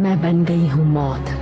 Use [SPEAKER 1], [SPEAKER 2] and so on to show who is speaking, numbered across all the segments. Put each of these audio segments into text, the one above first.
[SPEAKER 1] मैं बन गई हूँ मौत।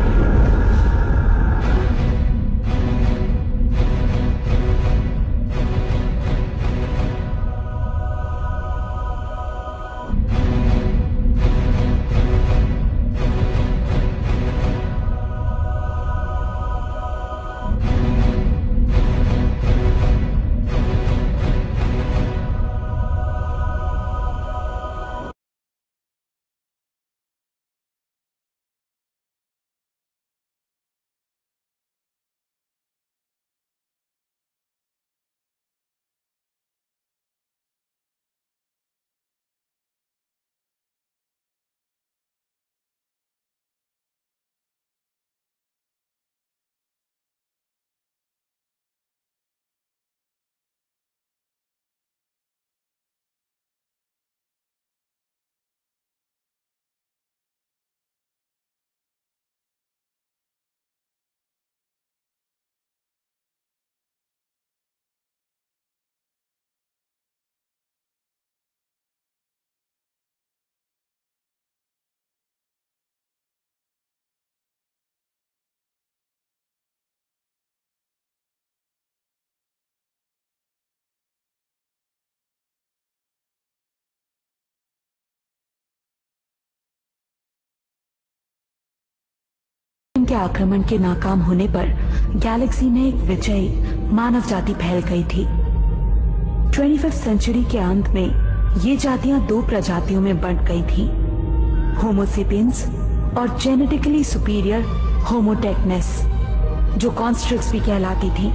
[SPEAKER 1] के आक्रमण के नाकाम होने पर गैलेक्सी में एक विजयी मानव जाति फैल गई थी। 25वीं सेंचुरी के अंत में ये जातियां दो प्रजातियों में बंट गई थी, होमोसेपियंस और जेनेटिकली सुपीरियर होमोटेक्नेस, जो कॉन्स्ट्रक्ट्स भी कहलाती थी।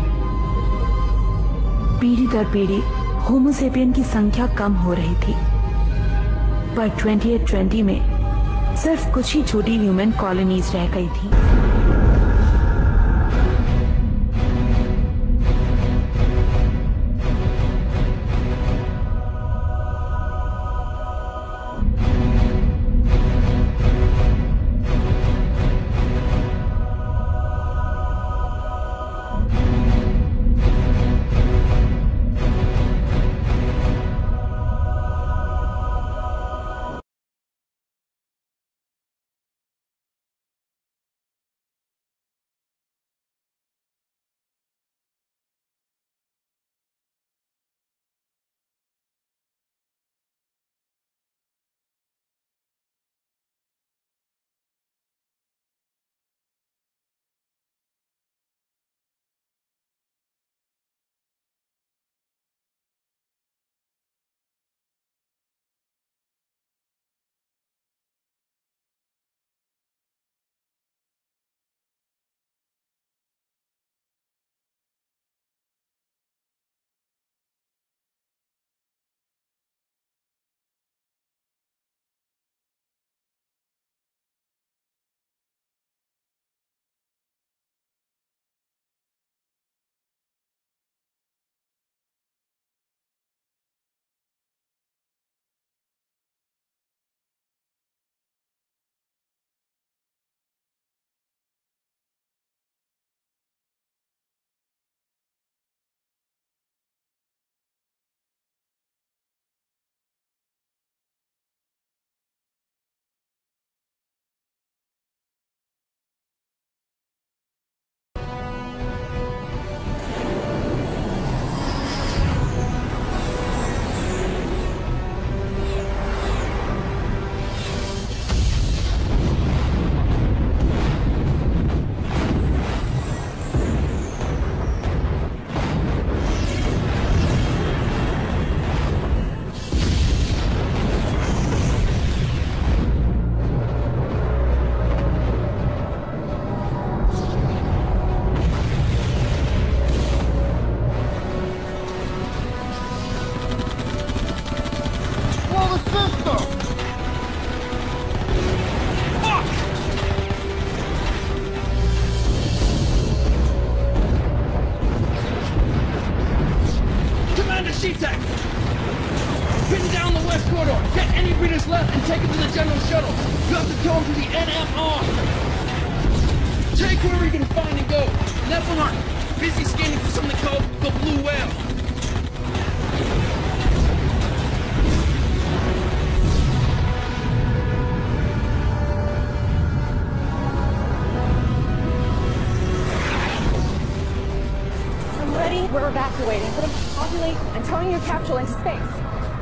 [SPEAKER 1] पीढ़ी दर पीढ़ी होमोसेपियन की संख्या कम हो रही थी, पर 2020 में सिर्फ कुछ ही छोटी ह्यूमन कॉलोनीज रह गई थी।
[SPEAKER 2] evacuating, putting populate and towing your capsule into space.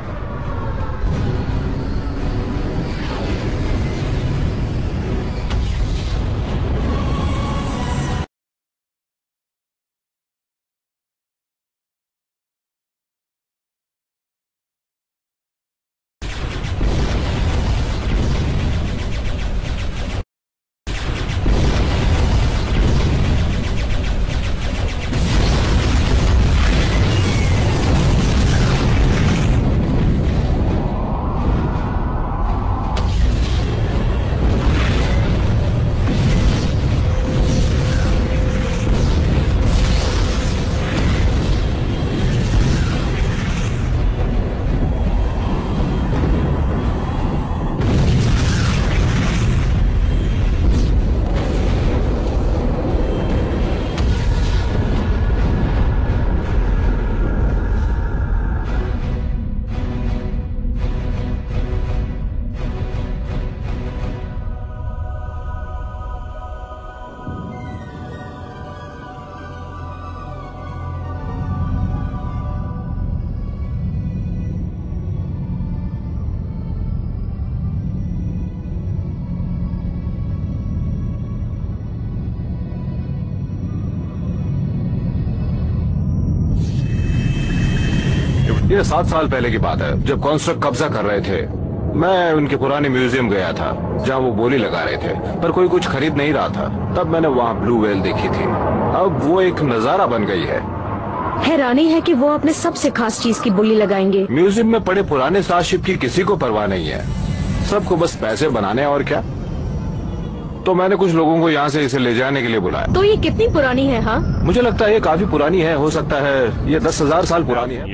[SPEAKER 3] ये 7 साल पहले की बात है, जब कॉन्स्ट्रक्ट कब्जा कर रहे थे। मैं उनके पुराने म्यूजियम गया था जहाँ वो बोली लगा रहे थे, पर कोई कुछ खरीद नहीं रहा था। तब मैंने वहाँ ब्लू व्हेल देखी थी। अब वो एक नजारा बन गई है।
[SPEAKER 4] हैरानी है कि वो अपने सबसे खास चीज की बोली लगाएंगे।
[SPEAKER 3] म्यूजियम में पड़े पुराने स्टारशिप की किसी को परवाह नहीं है, सबको बस पैसे बनाने और क्या। तो मैंने कुछ लोगों को यहाँ से इसे ले जाने के लिए बुलाया।
[SPEAKER 4] तो ये कितनी पुरानी है? हाँ,
[SPEAKER 3] मुझे लगता है ये काफी पुरानी है, हो सकता है ये 10,000 साल पुरानी है।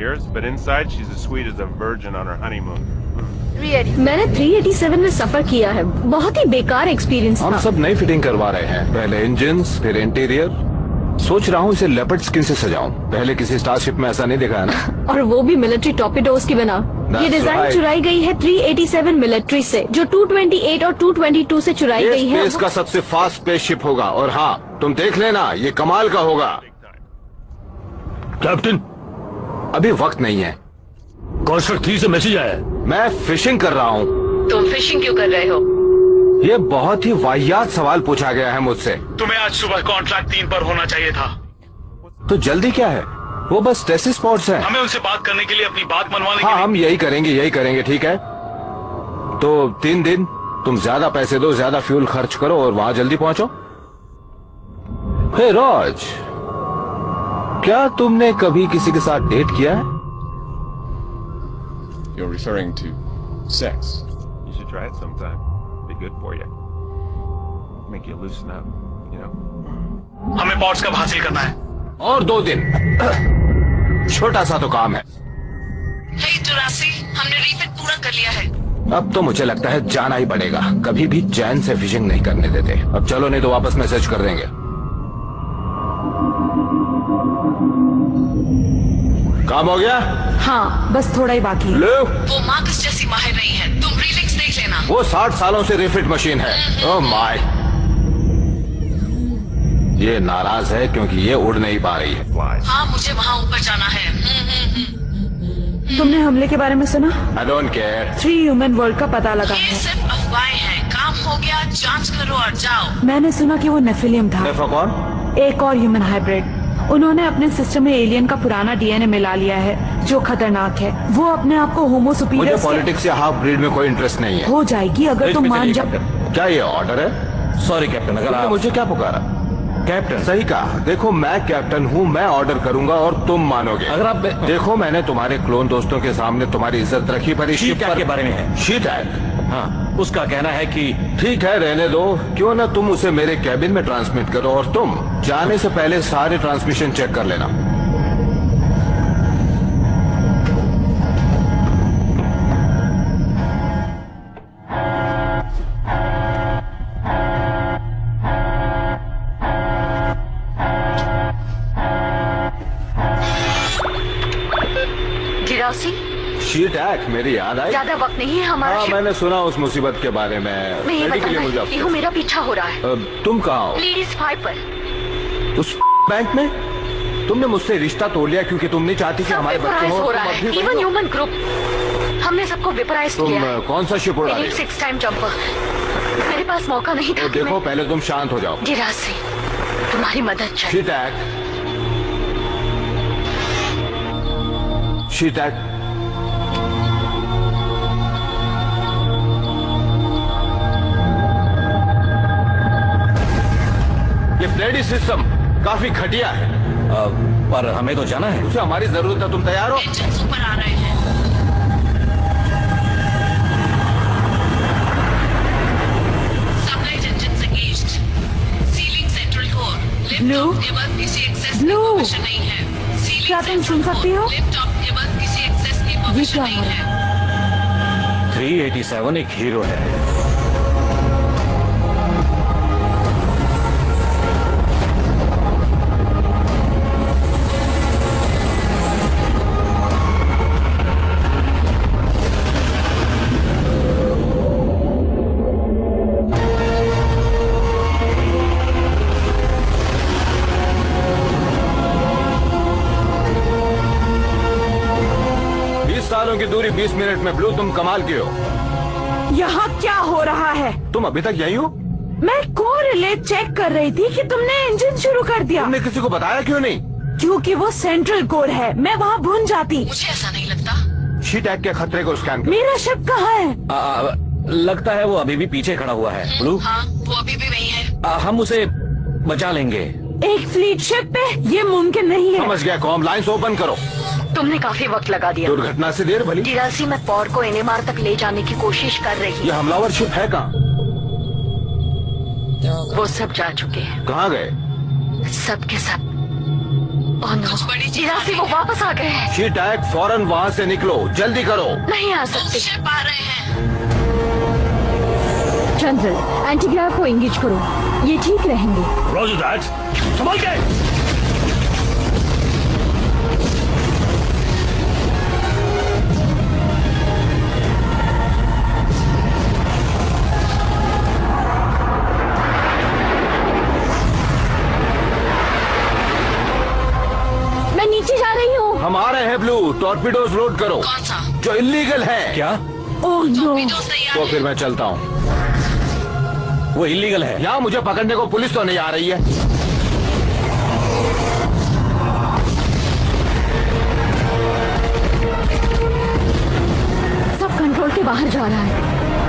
[SPEAKER 4] मैंने 387 में सफर किया है, बहुत ही बेकार एक्सपीरियंस था।
[SPEAKER 3] हम सब नई फिटिंग करवा रहे हैं, पहले इंजन्स फिर इंटीरियर। सोच रहा हूँ इसे लेपर्ड स्किन से सजाऊं, पहले किसी स्टारशिप में ऐसा नहीं देखा है ना।
[SPEAKER 4] और वो भी मिलिट्री टॉर्पीडोज की बना। ये डिजाइन चुराई गई है 387 मिलिट्री से, जो 228 और 222 से चुराई गई है।
[SPEAKER 3] इसका सबसे फास्ट स्पेसशिप होगा, और हाँ तुम देख लेना, ये कमाल का होगा।
[SPEAKER 5] कैप्टन,
[SPEAKER 3] अभी वक्त नहीं है।
[SPEAKER 5] कॉन्स्ट्रक्ट 3 से मैसेज आया है।
[SPEAKER 3] मैं फिशिंग कर रहा हूँ।
[SPEAKER 4] तुम फिशिंग क्यों कर रहे हो?
[SPEAKER 3] ये बहुत ही वाहियात सवाल पूछा गया है मुझसे।
[SPEAKER 5] तुम्हें आज सुबह कॉन्ट्रैक्ट 3 पर होना चाहिए था।
[SPEAKER 3] तो जल्दी क्या है? वो बस टेस्ट स्पॉट्स हैं।
[SPEAKER 5] हमें उनसे बात करने के लिए, अपनी बात मनवाने के
[SPEAKER 3] हाँ,
[SPEAKER 5] लिए।
[SPEAKER 3] हम यही करेंगे, ठीक है। तो 3 दिन तुम ज्यादा पैसे दो, ज्यादा फ्यूल खर्च करो और वहां जल्दी पहुंचो। हे राज, क्या तुमने कभी किसी के साथ डेट किया है?
[SPEAKER 6] You're referring to sex. You should try it sometime. Be good for you. Make you loosen up, you know.
[SPEAKER 5] हमें पॉट्स कब हासिल करना है?
[SPEAKER 3] और 2 दिन। छोटा सा तो काम है।
[SPEAKER 4] हे 84, हमने रीफिट पूरा कर लिया है।
[SPEAKER 3] अब तो मुझे लगता है जाना ही पड़ेगा, कभी भी चैन से फिशिंग नहीं करने देते। अब चलो, नहीं तो वापस मैसेज कर देंगे। काम हो गया?
[SPEAKER 1] हाँ, बस थोड़ा ही बाकी है।
[SPEAKER 3] लो,
[SPEAKER 4] वो मार्कस जैसी माहिर नहीं है, तुम रीलिंग्स देख लेना।
[SPEAKER 3] वो 60 सालों से रिफिट मशीन है। ओह माय, ये नाराज है क्योंकि ये उड़ नहीं पा रही है।
[SPEAKER 4] हाँ, मुझे वहाँ ऊपर जाना है।
[SPEAKER 1] तुमने हमले के बारे में सुना?
[SPEAKER 3] I don't care.
[SPEAKER 1] 3 human world का पता लगा
[SPEAKER 4] ये
[SPEAKER 1] है।
[SPEAKER 4] सिर्फ अफवाहें हैं, काम हो गया, जांच करो और जाओ।
[SPEAKER 1] मैंने सुना कि वो नेफिलियम था,
[SPEAKER 3] नेफा कौन?
[SPEAKER 1] एक और ह्यूमन हाइब्रिड। उन्होंने अपने सिस्टम में एलियन का पुराना डीएनए मिला लिया है, जो खतरनाक है। वो अपने आप को होमो
[SPEAKER 3] मुझे
[SPEAKER 1] सुपीरियर
[SPEAKER 3] पॉलिटिक्स या हाफ ब्रीड में कोई इंटरेस्ट नहीं है।
[SPEAKER 1] हो जाएगी अगर तुम मान जाओ।
[SPEAKER 3] क्या ये ऑर्डर है?
[SPEAKER 5] सॉरी कैप्टन, अगर
[SPEAKER 3] तुमने
[SPEAKER 5] आप
[SPEAKER 3] मुझे क्या पुकारा?
[SPEAKER 5] कैप्टन,
[SPEAKER 3] सही कहा। देखो, मैं कैप्टन हूँ, मैं ऑर्डर करूंगा और तुम मानोगे।
[SPEAKER 5] अगर आप
[SPEAKER 3] देखो, मैंने तुम्हारे क्लोन दोस्तों के सामने तुम्हारी इज्जत रखी, पर इस
[SPEAKER 5] शी
[SPEAKER 3] शिप
[SPEAKER 5] टैग
[SPEAKER 3] पर
[SPEAKER 5] के बारे में है।
[SPEAKER 3] She tag?
[SPEAKER 5] हाँ, उसका कहना है कि
[SPEAKER 3] ठीक है, रहने दो। क्यों ना तुम उसे मेरे कैबिन में ट्रांसमिट करो, और तुम जाने से पहले सारे ट्रांसमिशन चेक कर लेना। शीट एक्ट, मेरी याद आई।
[SPEAKER 4] ज्यादा वक्त नहीं है हमारा।
[SPEAKER 3] हाँ, मैंने सुना उस मुसीबत के बारे में।
[SPEAKER 4] मैं ये
[SPEAKER 3] लेडी के लिए मुझे
[SPEAKER 4] बताना चाहती हूँ, मेरा पीछा हो रहा है।
[SPEAKER 3] तुम कहाँ हो?
[SPEAKER 4] लेडीज 5 पर।
[SPEAKER 3] उस बैंक में? तुमने मुझसे रिश्ता तोड़ लिया क्योंकि तुम नहीं चाहती कि हमारे बच्चे
[SPEAKER 4] हो रहा है। इवन ह्यूमन ग्रुप, हमने सबको विपराइज किया।
[SPEAKER 3] तुम कौन सा शिप उड़ा रही हो?
[SPEAKER 4] 6 टाइम जंपर। मेरे पास मौका नहीं था।
[SPEAKER 3] देखो पहले तुम शांत हो जाओ।
[SPEAKER 4] गिराज से तुम्हारी मदद चाहिए।
[SPEAKER 3] शीटैक ये ब्लेडी सिस्टम काफी घटिया है।
[SPEAKER 5] पर हमें तो जाना है।
[SPEAKER 3] उसे हमारी जरूरत है। तुम तैयार हो?
[SPEAKER 4] इंजन्स ऊपर आ रहे हैं।
[SPEAKER 7] Sublight engines engaged. Sealing central core. Lift
[SPEAKER 1] Blue?
[SPEAKER 7] off के बाद किसी एक्सेस की
[SPEAKER 1] Blue?
[SPEAKER 7] परमिशन नहीं है। Sealing
[SPEAKER 1] क्या तुम सुन
[SPEAKER 7] central
[SPEAKER 1] सकती
[SPEAKER 7] core.
[SPEAKER 1] हो?
[SPEAKER 7] Lift off के बाद किसी एक्सेस की परमिशन
[SPEAKER 1] क्या
[SPEAKER 7] नहीं
[SPEAKER 1] हो रहा
[SPEAKER 7] है।
[SPEAKER 5] 387 एक हीरो है।
[SPEAKER 3] सालों की दूरी 20 मिनट में। ब्लू तुम कमाल की हो।
[SPEAKER 1] यहाँ क्या हो रहा है?
[SPEAKER 3] तुम अभी तक यही हो?
[SPEAKER 1] मैं कोरिलेट चेक कर रही थी कि तुमने इंजन शुरू कर दिया।
[SPEAKER 3] तुमने किसी को बताया क्यों नहीं?
[SPEAKER 1] क्योंकि वो सेंट्रल कोर है, मैं वहाँ भून जाती।
[SPEAKER 7] मुझे ऐसा नहीं लगता।
[SPEAKER 3] शीटैक के खतरे को स्कैन करो।
[SPEAKER 1] मेरा शिप कहाँ है?
[SPEAKER 5] लगता है वो अभी भी पीछे खड़ा हुआ है। ब्लू,
[SPEAKER 7] हाँ, वो अभी भी वही है।
[SPEAKER 5] हम उसे बचा लेंगे।
[SPEAKER 1] एक फ्लीट शिप पे ये मुमकिन नहीं है।
[SPEAKER 3] समझ गया। कॉम लाइंस ओपन करो।
[SPEAKER 4] तुमने काफी वक्त लगा दिया।
[SPEAKER 3] दुर्घटना से देर भली।
[SPEAKER 4] गिरासी में पॉर को एनएमआर तक ले जाने की कोशिश कर रही
[SPEAKER 3] ये हमलावर शिप है कहाँ?
[SPEAKER 4] है। वो सब जा चुके हैं।
[SPEAKER 3] कहाँ गए?
[SPEAKER 4] सब के सब। ओह नो, गिरासी वो वापस आ गए हैं।
[SPEAKER 3] शीटैक फौरन वहाँ से निकलो। जल्दी करो।
[SPEAKER 4] नहीं आ सकते।
[SPEAKER 7] शिप आ रहे हैं।
[SPEAKER 4] जनरल, एंटीग्राफ को एंगेज करो। ये ठीक रहेंगे।
[SPEAKER 5] रोजर दैट, संभल के।
[SPEAKER 4] मैं नीचे जा रही हूँ।
[SPEAKER 3] हम आ रहे हैं ब्लू। टॉर्पीडोज लोड करो।
[SPEAKER 7] कौन सा?
[SPEAKER 3] जो इलीगल है।
[SPEAKER 5] क्या?
[SPEAKER 1] ओह नो,
[SPEAKER 7] विंडोज तैयार
[SPEAKER 3] तो
[SPEAKER 7] है।
[SPEAKER 3] फिर मैं चलता हूँ।
[SPEAKER 5] वो इलीगल है।
[SPEAKER 3] यहाँ मुझे पकड़ने को पुलिस तो नहीं आ रही है।
[SPEAKER 4] सब कंट्रोल के बाहर जा रहा है।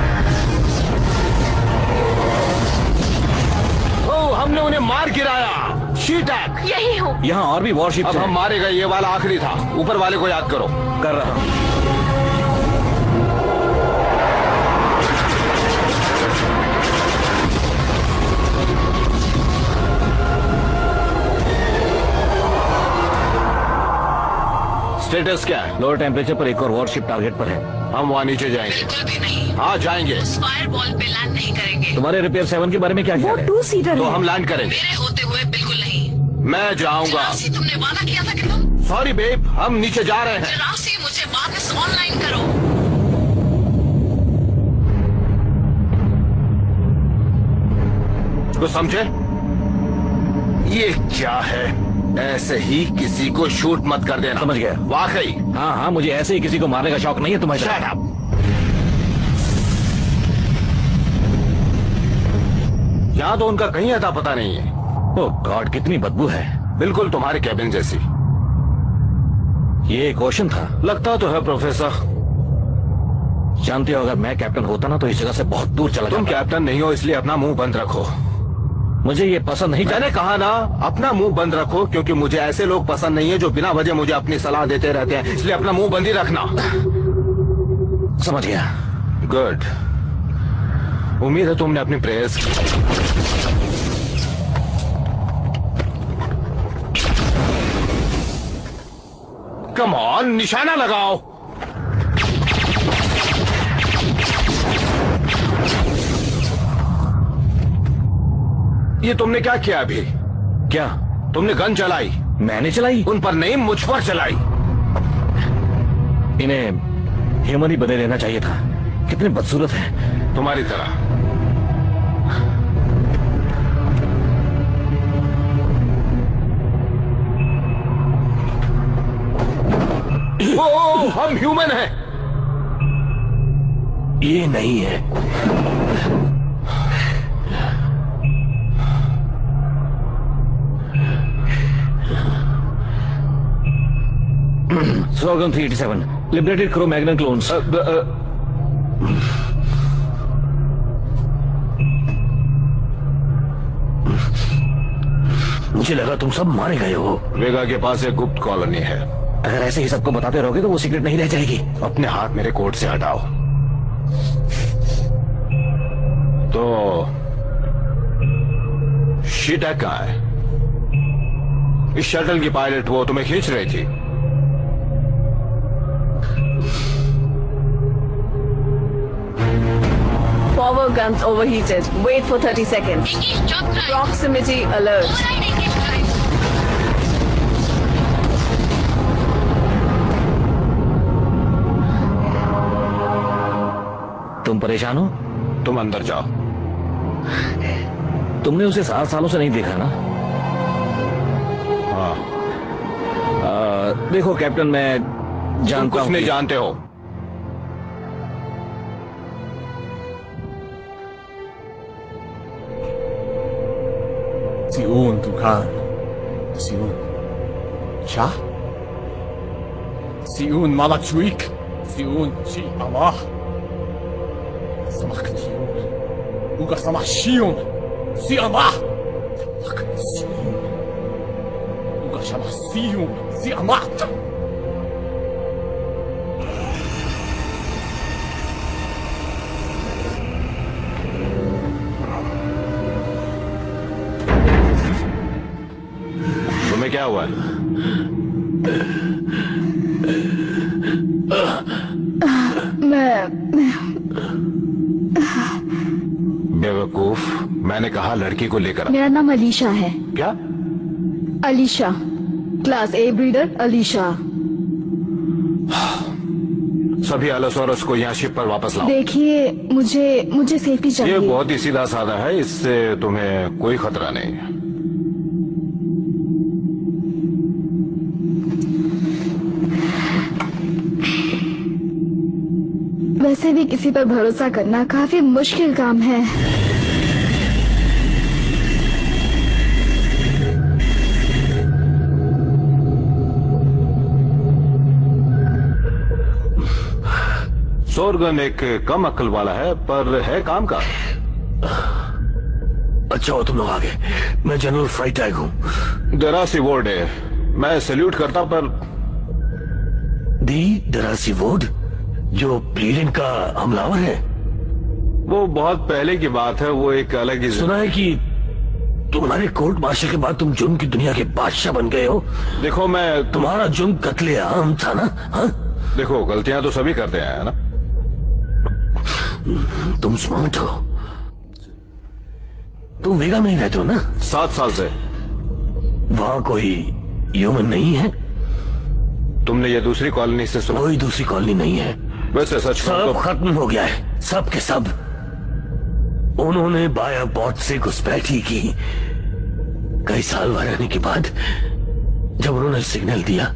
[SPEAKER 3] ओह, हमने उन्हें मार गिराया। शीटैक
[SPEAKER 4] यही हूँ।
[SPEAKER 5] यहाँ और भी वॉरशिप
[SPEAKER 3] अब हम मारे गए। ये वाला आखिरी था। ऊपर वाले को याद करो।
[SPEAKER 5] कर रहा हूँ।
[SPEAKER 3] स्टेटस क्या है?
[SPEAKER 5] लोअर टेम्परेचर पर एक और वॉरशिप टारगेट पर है।
[SPEAKER 3] हम वहाँ नीचे जाएंगे।
[SPEAKER 7] बिल्कुल भी नहीं।
[SPEAKER 3] हाँ जाएंगे।
[SPEAKER 7] फायर बॉल पे लैंड नहीं करेंगे।
[SPEAKER 5] तुम्हारे रिपेयर 7 के बारे में क्या
[SPEAKER 1] वो
[SPEAKER 5] ख्याल है?
[SPEAKER 1] 2 सीटर
[SPEAKER 3] तो
[SPEAKER 1] है।
[SPEAKER 3] हम लैंड करेंगे।
[SPEAKER 7] मेरे होते हुए बिल्कुल नहीं।
[SPEAKER 3] मैं जाऊंगा।
[SPEAKER 7] राशि, तुमने वादा किया था कि तुम।
[SPEAKER 3] सॉरी बेब, हम नीचे जा रहे हैं।
[SPEAKER 7] राशि, मुझे वापस ऑनलाइन करो।
[SPEAKER 3] तो समझे? ये क्या है? ऐसे ही किसी को शूट मत कर देना।
[SPEAKER 5] समझ गया।
[SPEAKER 3] वाकई।
[SPEAKER 5] हाँ हाँ, मुझे ऐसे ही किसी को मारने का शौक नहीं है तुम्हारे
[SPEAKER 3] Shut
[SPEAKER 5] तरह।
[SPEAKER 3] up. यहाँ तो उनका कहीं अता पता नहीं है।
[SPEAKER 5] ओह गॉड, कितनी बदबू है।
[SPEAKER 3] बिल्कुल तुम्हारे कैबिन जैसी।
[SPEAKER 5] ये एक ओशन था।
[SPEAKER 3] लगता तो है प्रोफेसर।
[SPEAKER 5] जानते हो, अगर मैं कैप्टन होता ना तो इस जगह से बहुत दूर चला
[SPEAKER 3] तुम
[SPEAKER 5] जाता।
[SPEAKER 3] कैप्टन नहीं हो, इसलिए अपना मुंह बंद रखो।
[SPEAKER 5] मुझे ये पसंद नहीं।
[SPEAKER 3] मैंने कहा ना, अपना मुंह बंद रखो, क्योंकि मुझे ऐसे लोग पसंद नहीं है जो बिना वजह मुझे अपनी सलाह देते रहते हैं। इसलिए अपना मुंह बंद ही रखना।
[SPEAKER 5] समझ गया।
[SPEAKER 3] गुड। उम्मीद है तुमने अपनी प्रेयर्स की। कम ऑन, निशाना लगाओ। ये तुमने क्या किया अभी?
[SPEAKER 5] क्या?
[SPEAKER 3] तुमने गन चलाई।
[SPEAKER 5] मैंने चलाई?
[SPEAKER 3] उन पर नहीं, मुझ पर चलाई।
[SPEAKER 5] इन्हें ह्यूमन ही बदले लेना चाहिए था। कितने बदसूरत हैं।
[SPEAKER 3] तुम्हारी तरह। ओ, हम ह्यूमन हैं।
[SPEAKER 5] ये नहीं है। Sorghum 387, liberated Cro-Magnon clones. मुझे लगा तुम सब मारे गए हो।
[SPEAKER 3] वेगा के पास एक गुप्त कॉलोनी है।
[SPEAKER 5] अगर ऐसे ही सबको बताते रहोगे तो वो सीक्रेट नहीं रह जाएगी।
[SPEAKER 3] अपने हाथ मेरे कोट से हटाओ। तो शीटैक कहाँ है? इस शटल की पायलट वो तुम्हें खींच रही थी।
[SPEAKER 2] Power guns overheated. Wait for 30 seconds.
[SPEAKER 7] Engage jump drive.
[SPEAKER 2] Proximity alert.
[SPEAKER 7] Override engage drive.
[SPEAKER 5] तुम परेशान हो?
[SPEAKER 3] तुम अंदर जाओ।
[SPEAKER 5] तुमने उसे 7 सालों से नहीं देखा ना?
[SPEAKER 3] हाँ।
[SPEAKER 5] देखो कैप्टन, मैं
[SPEAKER 3] तुम
[SPEAKER 5] जानता
[SPEAKER 3] कुछ
[SPEAKER 5] हूं
[SPEAKER 3] नहीं
[SPEAKER 5] कि-
[SPEAKER 3] जानते हो।
[SPEAKER 8] ציון, דוכן. ציון. צ'ה? ציון, מלאצ'וויק. ציון, צ'י, אללה. סמך ציון. אוגה סמך שיון. צי אללה. סמך ציון. אוגה סמך ציון. צי אללה.
[SPEAKER 3] तुम्हें क्या हुआ? बेवकूफ, मैंने कहा लड़की को लेकर आ।
[SPEAKER 4] मेरा नाम अलीशा है।
[SPEAKER 3] क्या?
[SPEAKER 4] Alisha, class A breeder Alisha.
[SPEAKER 3] सभी अलोसोरस को यहाँ शिप पर वापस लाओ।
[SPEAKER 4] देखिए, मुझे सेफ्टी
[SPEAKER 3] ये
[SPEAKER 4] चाहिए।
[SPEAKER 3] बहुत ही सीधा साधा है, इससे तुम्हें कोई खतरा नहीं है।
[SPEAKER 4] वैसे भी किसी पर भरोसा करना काफी मुश्किल काम है।
[SPEAKER 3] सोरगन एक कम अक्ल वाला है, पर है काम का।
[SPEAKER 5] अच्छा हो तुम लोग आ गए। मैं जनरल फ्राइटैग हूँ।
[SPEAKER 3] दरासी वोर्ड है। मैं सैल्यूट करता, पर
[SPEAKER 5] दी दरासी वोर्ड जो प्लीडेन का हमलावर है।
[SPEAKER 3] वो बहुत पहले की बात है। वो एक अलग ही
[SPEAKER 5] सुना है कि तुम्हारे कोर्ट मार्शल के बाद तुम जुर्म की दुनिया के बादशाह बन गए हो।
[SPEAKER 3] देखो, मैं
[SPEAKER 5] तुम्हारा जुर्म कत्ले आम था ना? हाँ?
[SPEAKER 3] देखो, गलतियां तो सभी करते हैं ना।
[SPEAKER 5] तुम स्मार्ट हो। तुम वेगा में ही रहते हो ना?
[SPEAKER 3] 7 साल से।
[SPEAKER 5] वहां कोई ह्यूमन नहीं है?
[SPEAKER 3] तुमने ये दूसरी कॉलोनी से सुना?
[SPEAKER 5] कोई दूसरी कॉलोनी नहीं है।
[SPEAKER 3] वैसे सच कहूं
[SPEAKER 5] सब
[SPEAKER 3] तो
[SPEAKER 5] खत्म हो गया है, सब के सब। उन्होंने बाया बॉट से घुसपैठ ही की। कई साल वहां रहने के बाद जब उन्होंने सिग्नल दिया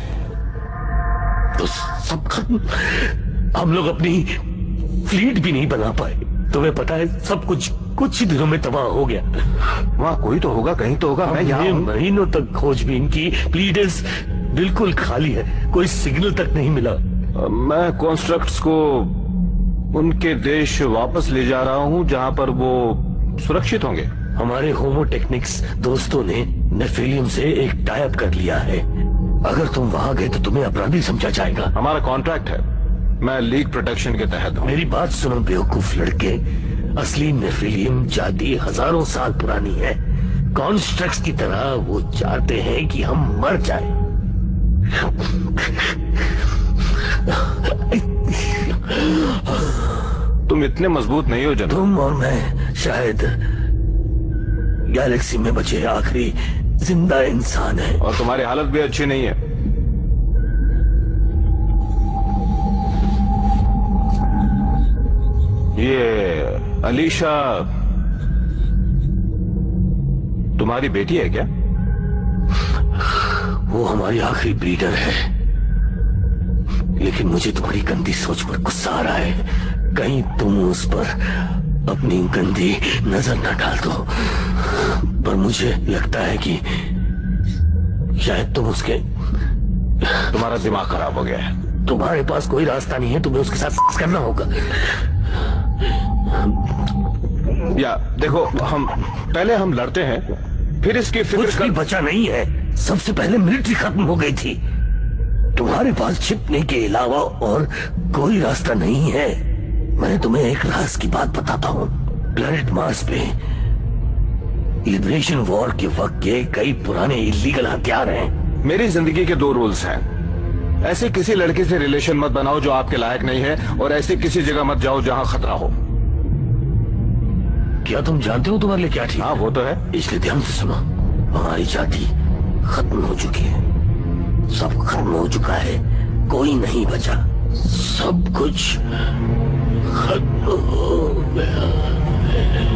[SPEAKER 5] तो सब खत्म। हम लोग अपनी फ्लीट भी नहीं बना पाए। तुम्हें पता है, सब कुछ ही दिनों में तबाह हो गया।
[SPEAKER 3] वहां कोई तो होगा, कहीं तो होगा। मैं यहाँ हूं।
[SPEAKER 5] महीनों तक खोजबीन की, प्लीडर्स बिल्कुल खाली है, कोई सिग्नल तक नहीं मिला।
[SPEAKER 3] मैं कॉन्स्ट्रक्ट्स को उनके देश वापस ले जा रहा हूं, जहां पर वो सुरक्षित होंगे।
[SPEAKER 5] हमारे होमोटेक्निक्स दोस्तों ने नेफिलियम से एक टाई अप कर लिया है। अगर तुम वहां गए तो तुम्हें अपराधी समझा जाएगा।
[SPEAKER 3] हमारा कॉन्ट्रैक्ट है। मैं लीग प्रोटेक्शन के तहत हूं।
[SPEAKER 5] मेरी बात सुनो बेवकूफ लड़के। असली नेफिलियम जाति हजारों साल पुरानी है। कॉन्स्ट्रक्ट्स की तरह वो चाहते हैं कि हम मर जाएं।
[SPEAKER 3] तुम इतने मजबूत नहीं हो जनरल।
[SPEAKER 5] तुम और मैं शायद गैलेक्सी में बचे आखिरी जिंदा इंसान है।
[SPEAKER 3] और तुम्हारी हालत भी अच्छी नहीं है। ये अलीशा तुम्हारी बेटी है क्या?
[SPEAKER 5] वो हमारी आखिरी ब्रीडर है। लेकिन मुझे तुम्हारी गंदी सोच पर गुस्सा आ रहा है। कहीं तुम उस पर अपनी गंदी नजर न डाल दो। पर मुझे लगता है कि शायद तुम उसके...
[SPEAKER 3] तुम्हारा दिमाग खराब हो गया है।
[SPEAKER 5] तुम्हारे पास कोई रास्ता नहीं है, तुम्हें उसके साथ सेक्स करना होगा।
[SPEAKER 3] या देखो, हम लड़ते हैं, फिर इसकी
[SPEAKER 5] कुछ भी बचा नहीं है। सबसे पहले मिलिट्री खत्म हो गई थी। तुम्हारे पास छिपने के अलावा और कोई रास्ता नहीं है। मैं तुम्हें एक राज की बात बताता हूँ। प्लेनेट मार्स पे लिबरेशन वॉर के वक्त के कई पुराने इलीगल हथियार हैं।
[SPEAKER 3] मेरी जिंदगी के 2 रूल्स हैं। ऐसे किसी लड़के से रिलेशन मत बनाओ जो आपके लायक नहीं है, और ऐसी किसी जगह मत जाओ जहां खतरा हो।
[SPEAKER 5] क्या तुम जानते हो तुम्हारे लिए क्या ठीक?
[SPEAKER 3] हाँ, वो तो है।
[SPEAKER 5] इसलिए ध्यान से सुनो। हमारी जाति खत्म हो चुकी है। सब खत्म हो चुका है, कोई नहीं बचा। सब कुछ खत्म हो गया है।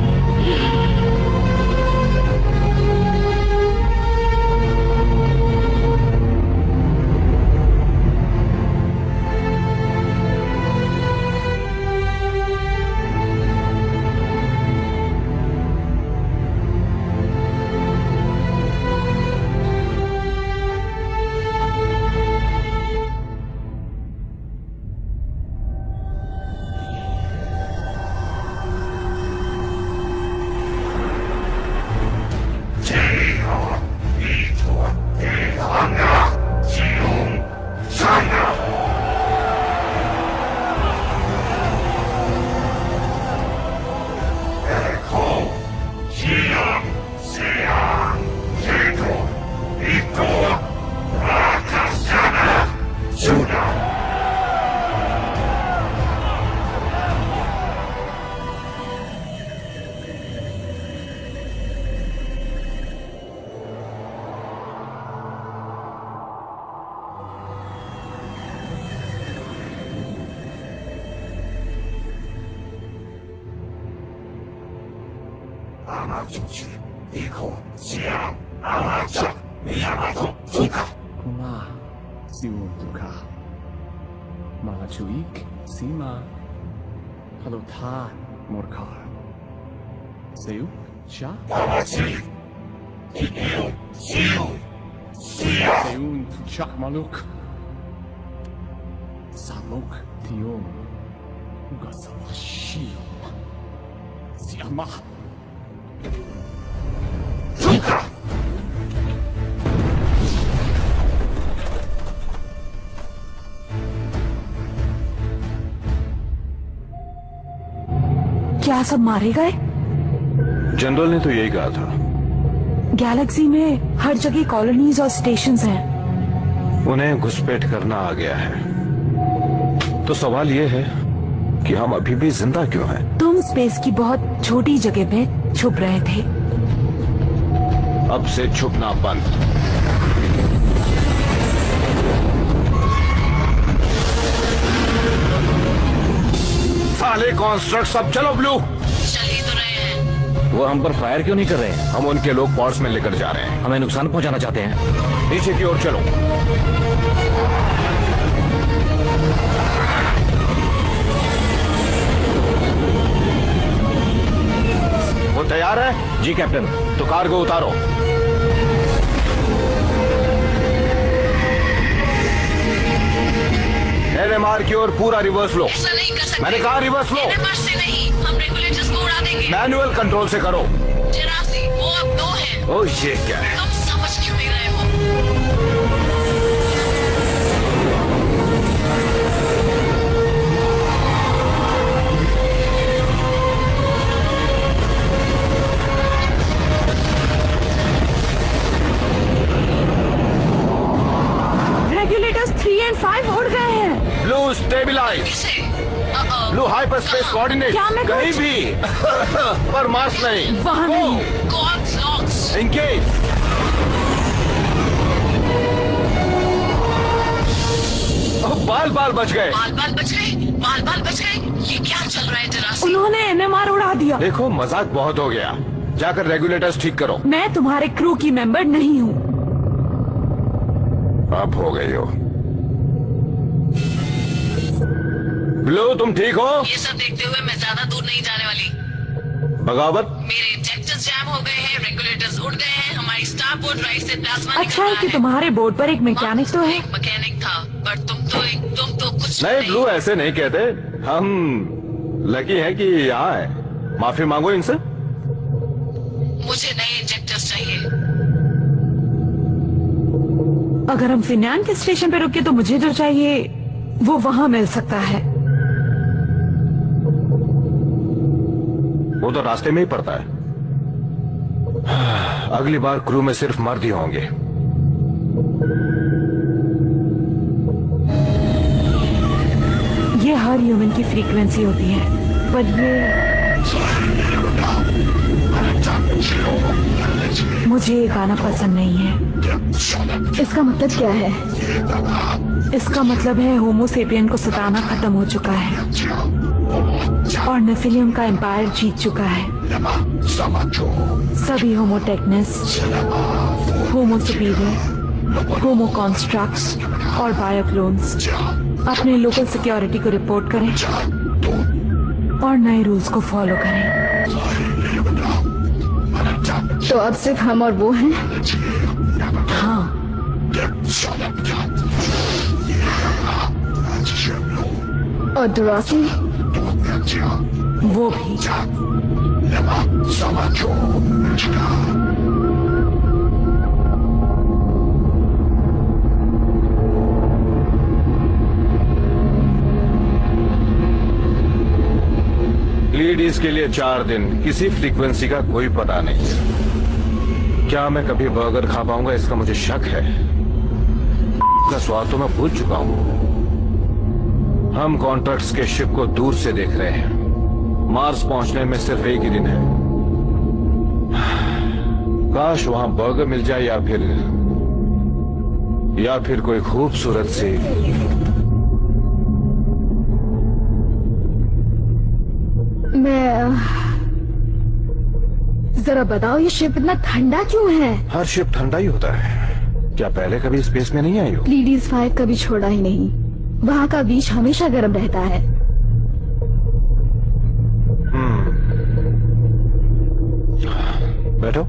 [SPEAKER 8] Kuma, siun duka. Malachuik, sima. Halotan, morkar. Seu, sha? Seun tuchak maluk. Salok tiom. Ugasawashio. Siama.
[SPEAKER 1] क्या सब मारे गए?
[SPEAKER 3] जनरल ने तो यही कहा था।
[SPEAKER 1] गैलेक्सी में हर जगह कॉलोनीज और स्टेशंस हैं।
[SPEAKER 3] उन्हें घुसपैठ करना आ गया है। तो सवाल ये है कि हम अभी भी जिंदा क्यों हैं?
[SPEAKER 1] तुम स्पेस की बहुत छोटी जगह पे छुप रहे थे।
[SPEAKER 3] अब से छुपना बंद। साले कॉन्स्ट्रक्ट सब, चलो ब्लू।
[SPEAKER 7] चल ही तो रहे हैं।
[SPEAKER 3] वो हम पर फायर क्यों नहीं कर रहे हैं? हम उनके लोग पॉड्स में लेकर जा रहे हैं। हमें नुकसान पहुंचाना चाहते हैं। नीचे की ओर चलो। वो तैयार है? जी कैप्टन। तो कार को उतारो। एनएमआर की ओर पूरा रिवर्स लो।
[SPEAKER 7] ऐसा नहीं कर सकते।
[SPEAKER 3] मैंने कहा रिवर्स लो।
[SPEAKER 7] एनएमआर से नहीं, हम रेगुलेटर्स को उड़ा देंगे।
[SPEAKER 3] मैनुअल कंट्रोल से करो।
[SPEAKER 7] जरासी, वो अब 2 है।
[SPEAKER 3] ओ ये क्या है?
[SPEAKER 7] तुम समझ क्यों नहीं रहे हो?
[SPEAKER 1] रेगुलेटर्स 3 और 5 उड़ गए हैं।
[SPEAKER 3] Blue stabilize.
[SPEAKER 7] किसे?
[SPEAKER 3] Blue hyper space coordinate.
[SPEAKER 1] क्या मैं
[SPEAKER 3] कहीं
[SPEAKER 1] कुछ-
[SPEAKER 3] भी पर मार्स नहीं।
[SPEAKER 1] वहाँ नहीं।
[SPEAKER 7] God's locks.
[SPEAKER 3] इंगेज। बाल बाल बच गए।
[SPEAKER 7] बाल बाल बच गए। बाल बाल बच गए। ये क्या चल रहा है जरासी?
[SPEAKER 1] उन्होंने एनएमआर उड़ा दिया।
[SPEAKER 3] देखो मजाक बहुत हो गया। जाकर रेगुलेटर्स ठीक करो।
[SPEAKER 1] मैं तुम्हारे क्रू की मेंबर नहीं हूँ।
[SPEAKER 3] अब हो गई हो। ब्लू तुम ठीक हो?
[SPEAKER 7] ये सब देखते हुए मैं ज्यादा दूर नहीं जाने वाली।
[SPEAKER 3] बगावत,
[SPEAKER 7] मेरे इंजेक्टर्स जैम हो गए हैं, रेगुलेटर्स उड़ गए हैं, हमारी स्टारपोर्ट ड्राइव से प्लाज्मा
[SPEAKER 1] अच्छा है कि तुम्हारे बोर्ड पर एक मैकेनिक तो है।
[SPEAKER 7] मैकेनिक था, पर तुम तो कुछ
[SPEAKER 3] नहीं ब्लू ऐसे नहीं कहते, हम लकी हैं कि यहाँ है। माफी मांगो इनसे।
[SPEAKER 7] मुझे नए इंजेक्टर्स चाहिए।
[SPEAKER 1] अगर हम फिनान के स्टेशन पे रुके तो मुझे जो चाहिए वो वहाँ मिल सकता है।
[SPEAKER 3] वो तो रास्ते में ही पड़ता है। अगली बार क्रू में सिर्फ मर्द ही होंगे।
[SPEAKER 1] ये हर ह्यूमन की फ्रीक्वेंसी होती है, पर मुझे ये गाना पसंद नहीं है।
[SPEAKER 4] इसका मतलब क्या है?
[SPEAKER 1] इसका मतलब है होमोसेपियन को सताना खत्म हो चुका है और नेफिलियम का एम्पायर जीत चुका है। सभी होमोटेक्नस, होमो सुपीरियर, होमो कॉन्स्ट्रक्ट्स और बायोक्लोन्स अपने लोकल सिक्योरिटी को रिपोर्ट करें और नए रूल्स को फॉलो करें।
[SPEAKER 4] तो अब सिर्फ हम और वो हैं?
[SPEAKER 1] हाँ,
[SPEAKER 4] और दुरासी?
[SPEAKER 1] वो भी।
[SPEAKER 3] लेडीज के लिए 4 दिन, किसी फ्रीक्वेंसी का कोई पता नहीं। क्या मैं कभी बर्गर खा पाऊंगा, इसका मुझे शक है। का स्वाद तो मैं भूल चुका हूं। हम कॉन्ट्रैक्ट्स के शिप को दूर से देख रहे हैं। मार्स पहुंचने में सिर्फ एक ही दिन है। काश वहां बर्गर मिल जाए या फिर कोई खूबसूरत सी।
[SPEAKER 4] जरा बताओ, ये शिप इतना ठंडा क्यों है?
[SPEAKER 3] हर शिप ठंडा ही होता है। क्या पहले कभी स्पेस में नहीं आई हो?
[SPEAKER 4] प्लीडीज 5 कभी छोड़ा ही नहीं। वहाँ का बीच हमेशा गर्म रहता है।
[SPEAKER 3] बैठो।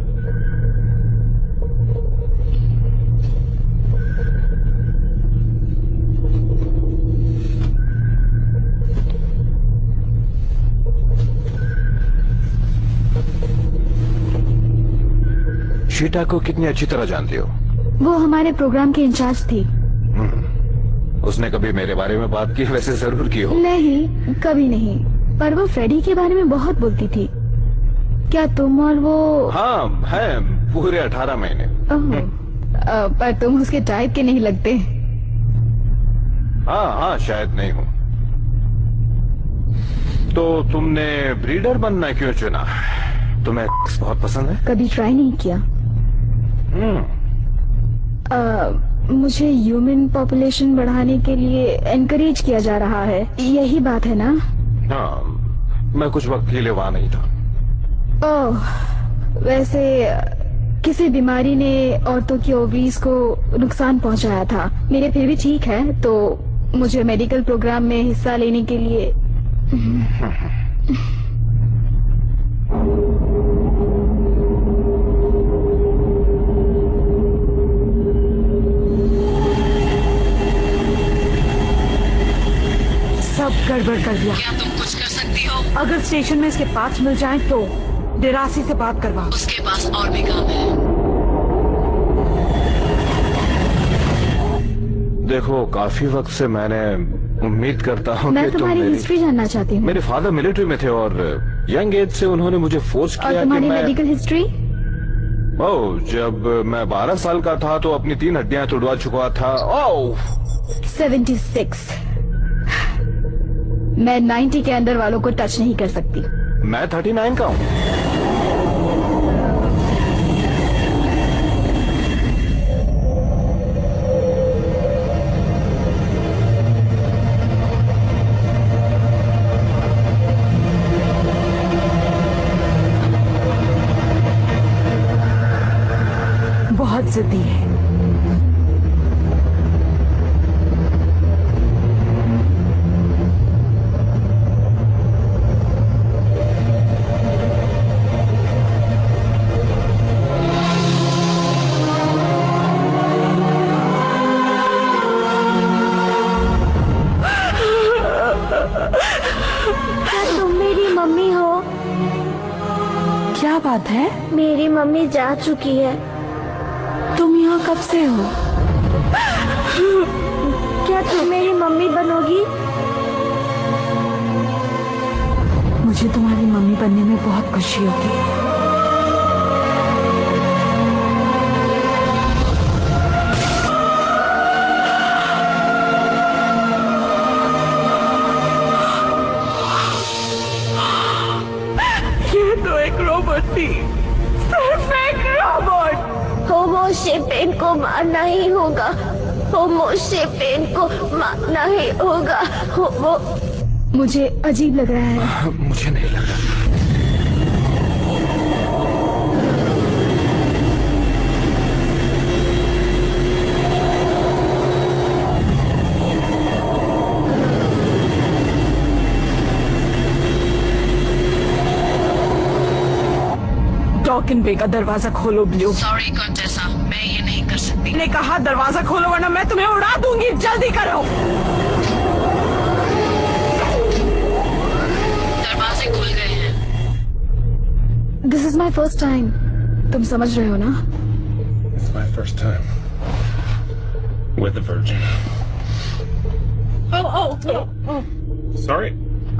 [SPEAKER 3] शीटा को कितनी अच्छी तरह जानती हो?
[SPEAKER 4] वो हमारे प्रोग्राम के इंचार्ज थी।
[SPEAKER 3] उसने कभी मेरे बारे में बात की? वैसे जरूर की हो।
[SPEAKER 4] नहीं, कभी नहीं। पर वो फ्रेडी के बारे में बहुत बोलती थी। क्या तुम और वो?
[SPEAKER 3] हाँ है, पूरे 18 महीने।
[SPEAKER 4] पर तुम उसके टाइप के नहीं लगते।
[SPEAKER 3] हाँ शायद नहीं हूँ। तो तुमने ब्रीडर बनना क्यों चुना? तुम्हें बहुत पसंद है?
[SPEAKER 4] कभी ट्राई नहीं किया। मुझे ह्यूमन पॉपुलेशन बढ़ाने के लिए एनकरेज किया जा रहा है, यही बात है ना?
[SPEAKER 3] हाँ, मैं कुछ वक्त के लिए वहाँ नहीं था।
[SPEAKER 4] ओह, वैसे किसी बीमारी ने औरतों की ओवरीज को नुकसान पहुंचाया था। मेरे फिर भी ठीक है, तो मुझे मेडिकल प्रोग्राम में हिस्सा लेने के लिए
[SPEAKER 1] सब गड़बड़ कर दिया।
[SPEAKER 7] क्या तुम कुछ कर सकती हो?
[SPEAKER 1] अगर स्टेशन में इसके पार्ट्स मिल जाएं तो डिरासी से बात करवाओ।
[SPEAKER 7] उसके पास और भी काम है।
[SPEAKER 3] देखो, काफी वक्त से मैंने उम्मीद करता हूँ
[SPEAKER 4] मैं
[SPEAKER 3] कि
[SPEAKER 4] तुम्हारी हिस्ट्री जानना चाहती हूँ।
[SPEAKER 3] मेरे फादर मिलिट्री में थे और यंग एज से उन्होंने मुझे फोर्स किया।
[SPEAKER 4] और तुम्हारी मेडिकल हिस्ट्री?
[SPEAKER 3] ओह, जब मैं 12 साल का था तो अपनी 3 हड्डियां तुड़वा चुका था। ओह
[SPEAKER 4] 76। मैं 90 के अंदर वालों को टच नहीं कर सकती।
[SPEAKER 3] मैं 39 का हूँ।
[SPEAKER 1] बहुत जिद्दी है। बात है?
[SPEAKER 4] मेरी मम्मी जा चुकी है।
[SPEAKER 1] तुम यहाँ कब से हो?
[SPEAKER 4] क्या तुम मेरी मम्मी बनोगी?
[SPEAKER 1] मुझे तुम्हारी मम्मी बनने में बहुत खुशी होगी।
[SPEAKER 2] ये तो एक रोबोट थी, सिर्फ एक रोबोट।
[SPEAKER 4] होमो सेपियन को मारना ही होगा। होमो सेपियन को मारना ही होगा। होमो। मुझे अजीब लग रहा है।
[SPEAKER 3] मुझे नहीं लग रहा।
[SPEAKER 2] टॉकिन बे का दरवाजा खोलो ब्लू।
[SPEAKER 7] सॉरी कॉन्टेसा, मैं ये नहीं कर सकती।
[SPEAKER 2] मैंने कहा दरवाजा खोलो वरना मैं तुम्हें उड़ा दूंगी। जल्दी करो।
[SPEAKER 7] दरवाजे खुल गए हैं।
[SPEAKER 4] This is my first time. तुम समझ रहे हो ना?
[SPEAKER 6] It's my first time with a virgin.
[SPEAKER 2] Oh.
[SPEAKER 6] Sorry.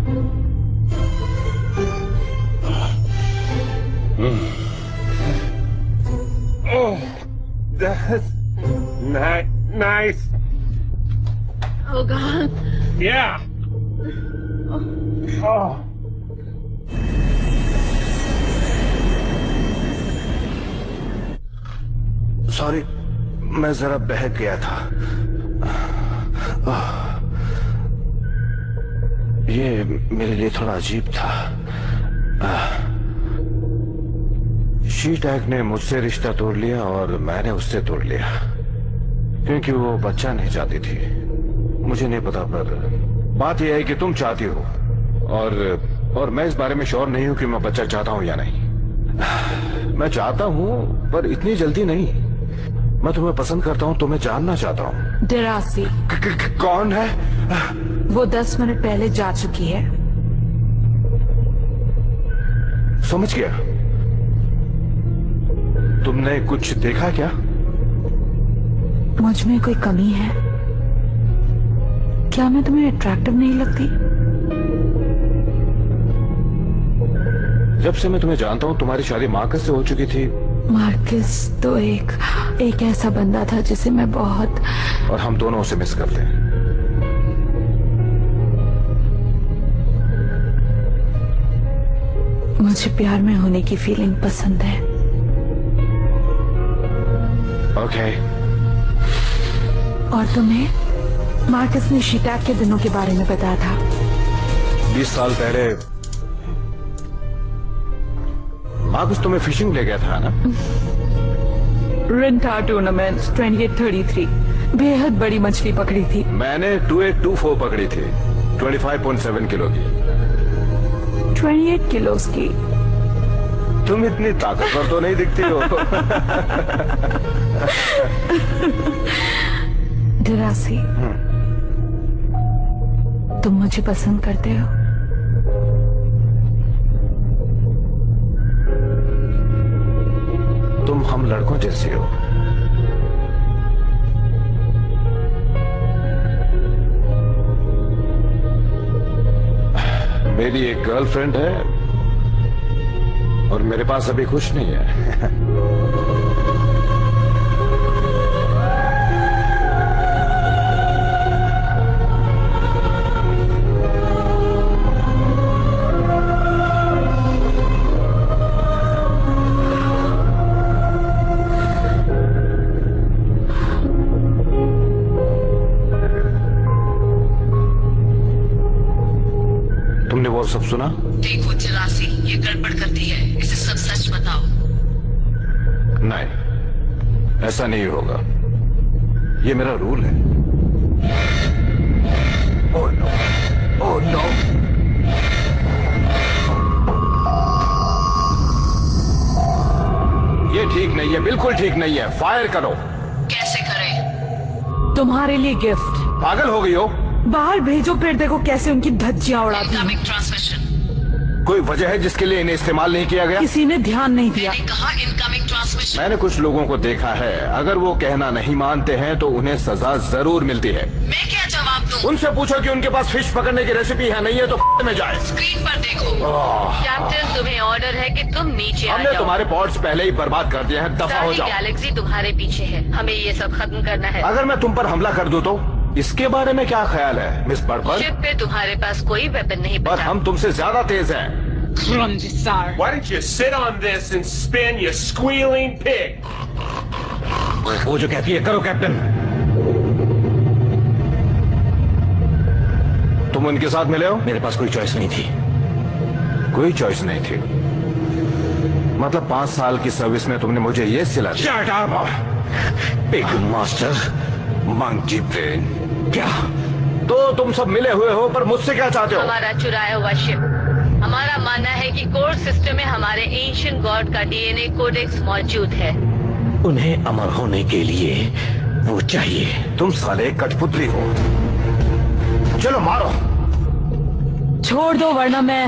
[SPEAKER 6] Oh, that's nice.
[SPEAKER 2] Oh God.
[SPEAKER 6] Yeah. Oh.
[SPEAKER 3] Sorry, मैं जरा बहक गया था। ये मेरे लिए थोड़ा अजीब था। शी टैग ने मुझसे रिश्ता तोड़ लिया और मैंने उससे तोड़ लिया, क्योंकि वो बच्चा नहीं चाहती थी। मुझे नहीं पता, पर बात यह है कि तुम चाहती हो, और मैं इस बारे में श्योर नहीं हूं कि मैं बच्चा चाहता हूं या नहीं। मैं चाहता हूं, पर इतनी जल्दी नहीं। मैं तुम्हें पसंद करता हूं, तुम्हें जानना चाहता हूं।
[SPEAKER 1] डेरासी।
[SPEAKER 3] कौन है?
[SPEAKER 1] वो 10 मिनट पहले जा चुकी है।
[SPEAKER 3] समझ गया। तुमने कुछ देखा क्या?
[SPEAKER 1] मुझ में कोई कमी है क्या? मैं तुम्हें अट्रैक्टिव नहीं लगती?
[SPEAKER 3] जब से मैं तुम्हें जानता हूं, तुम्हारी शादी मार्कस से हो चुकी थी।
[SPEAKER 1] मार्कस तो एक ऐसा बंदा था जिसे मैं बहुत,
[SPEAKER 3] और हम दोनों उसे मिस करते हैं।
[SPEAKER 1] मुझे प्यार में होने की फीलिंग पसंद है।
[SPEAKER 3] ओके।
[SPEAKER 1] और तुम्हें? मार्कस ने शिटैग के दिनों के बारे में बताया था।
[SPEAKER 3] 20 साल पहले मार्कस तुम्हें फिशिंग ले गया था ना?
[SPEAKER 2] रिंटा टूर्नामेंट 2833। बेहद बड़ी मछली पकड़ी थी।
[SPEAKER 3] मैंने 2824 पकड़ी थी, 25.7 किलो की।
[SPEAKER 1] 28 किलो की।
[SPEAKER 3] तुम इतनी ताकतवर तो नहीं दिखती हो।
[SPEAKER 1] डेरासी, तुम मुझे पसंद करते हो?
[SPEAKER 3] तुम हम लड़कों जैसी हो। मेरी एक गर्लफ्रेंड है और मेरे पास अभी कुछ नहीं है। तुमने वो सब सुना?
[SPEAKER 7] देखो चिरासी, ये गड़बड़ करती है। इसे सब सच बताओ।
[SPEAKER 3] नहीं, ऐसा नहीं होगा। ये मेरा रूल है। Oh no, oh no. ये ठीक नहीं है, बिल्कुल ठीक नहीं है। फायर करो।
[SPEAKER 7] कैसे करें?
[SPEAKER 1] तुम्हारे लिए गिफ्ट।
[SPEAKER 3] पागल हो गई हो?
[SPEAKER 1] बाहर भेजो, फिर देखो कैसे उनकी धज्जियां उड़ाती हैं।
[SPEAKER 7] Incoming transmission.
[SPEAKER 3] कोई वजह है जिसके लिए इन्हें इस्तेमाल नहीं किया गया?
[SPEAKER 1] किसी ने ध्यान नहीं दिया।
[SPEAKER 7] मैंने कहा इनकमिंग ट्रांसमिशन।
[SPEAKER 3] मैंने कुछ लोगों को देखा है, अगर वो कहना नहीं मानते हैं तो उन्हें सजा जरूर मिलती है।
[SPEAKER 7] मैं क्या जवाब दूं?
[SPEAKER 3] उनसे पूछो कि उनके पास फिश पकड़ने की रेसिपी है, नहीं है तो में जाए।
[SPEAKER 7] स्क्रीन पर देखो। कैप्टन, तुम्हें ऑर्डर है कि तुम नीचे आ
[SPEAKER 3] हमने
[SPEAKER 7] जाओ।
[SPEAKER 3] तुम्हारे पॉड्स पहले ही बर्बाद कर दिए हैं, दफा हो जाओ।
[SPEAKER 7] गैलेक्सी तुम्हारे पीछे है, हमें ये सब खत्म करना है।
[SPEAKER 3] अगर मैं तुम पर हमला कर दूं तो इसके बारे में क्या ख्याल है मिस बर्बर?
[SPEAKER 7] शिप पे तुम्हारे पास कोई वेपन नहीं
[SPEAKER 3] पर
[SPEAKER 7] बचा।
[SPEAKER 3] हम तुमसे ज्यादा तेज हैं।
[SPEAKER 6] Why don't you sit on this and spin, you squealing pig?
[SPEAKER 3] वो जो कहती है करो कैप्टन। तुम उनके साथ मिले हो? मेरे पास कोई चॉइस नहीं थी। कोई चॉइस नहीं थी? मतलब 5 साल की सर्विस में तुमने मुझे ये सिला दिया? Shut up! Pig master, monkey brain. क्या? तो तुम सब मिले हुए हो, पर मुझसे क्या चाहते हो?
[SPEAKER 7] हमारा चुराया हुआ शिप। हमारा मानना है कि कोर सिस्टम में हमारे एंशिएंट गॉड का डीएनए कोडेक्स मौजूद है।
[SPEAKER 5] उन्हें अमर होने के लिए वो चाहिए।
[SPEAKER 3] तुम साले कठपुतली हो। चलो मारो।
[SPEAKER 1] छोड़ दो वरना मैं।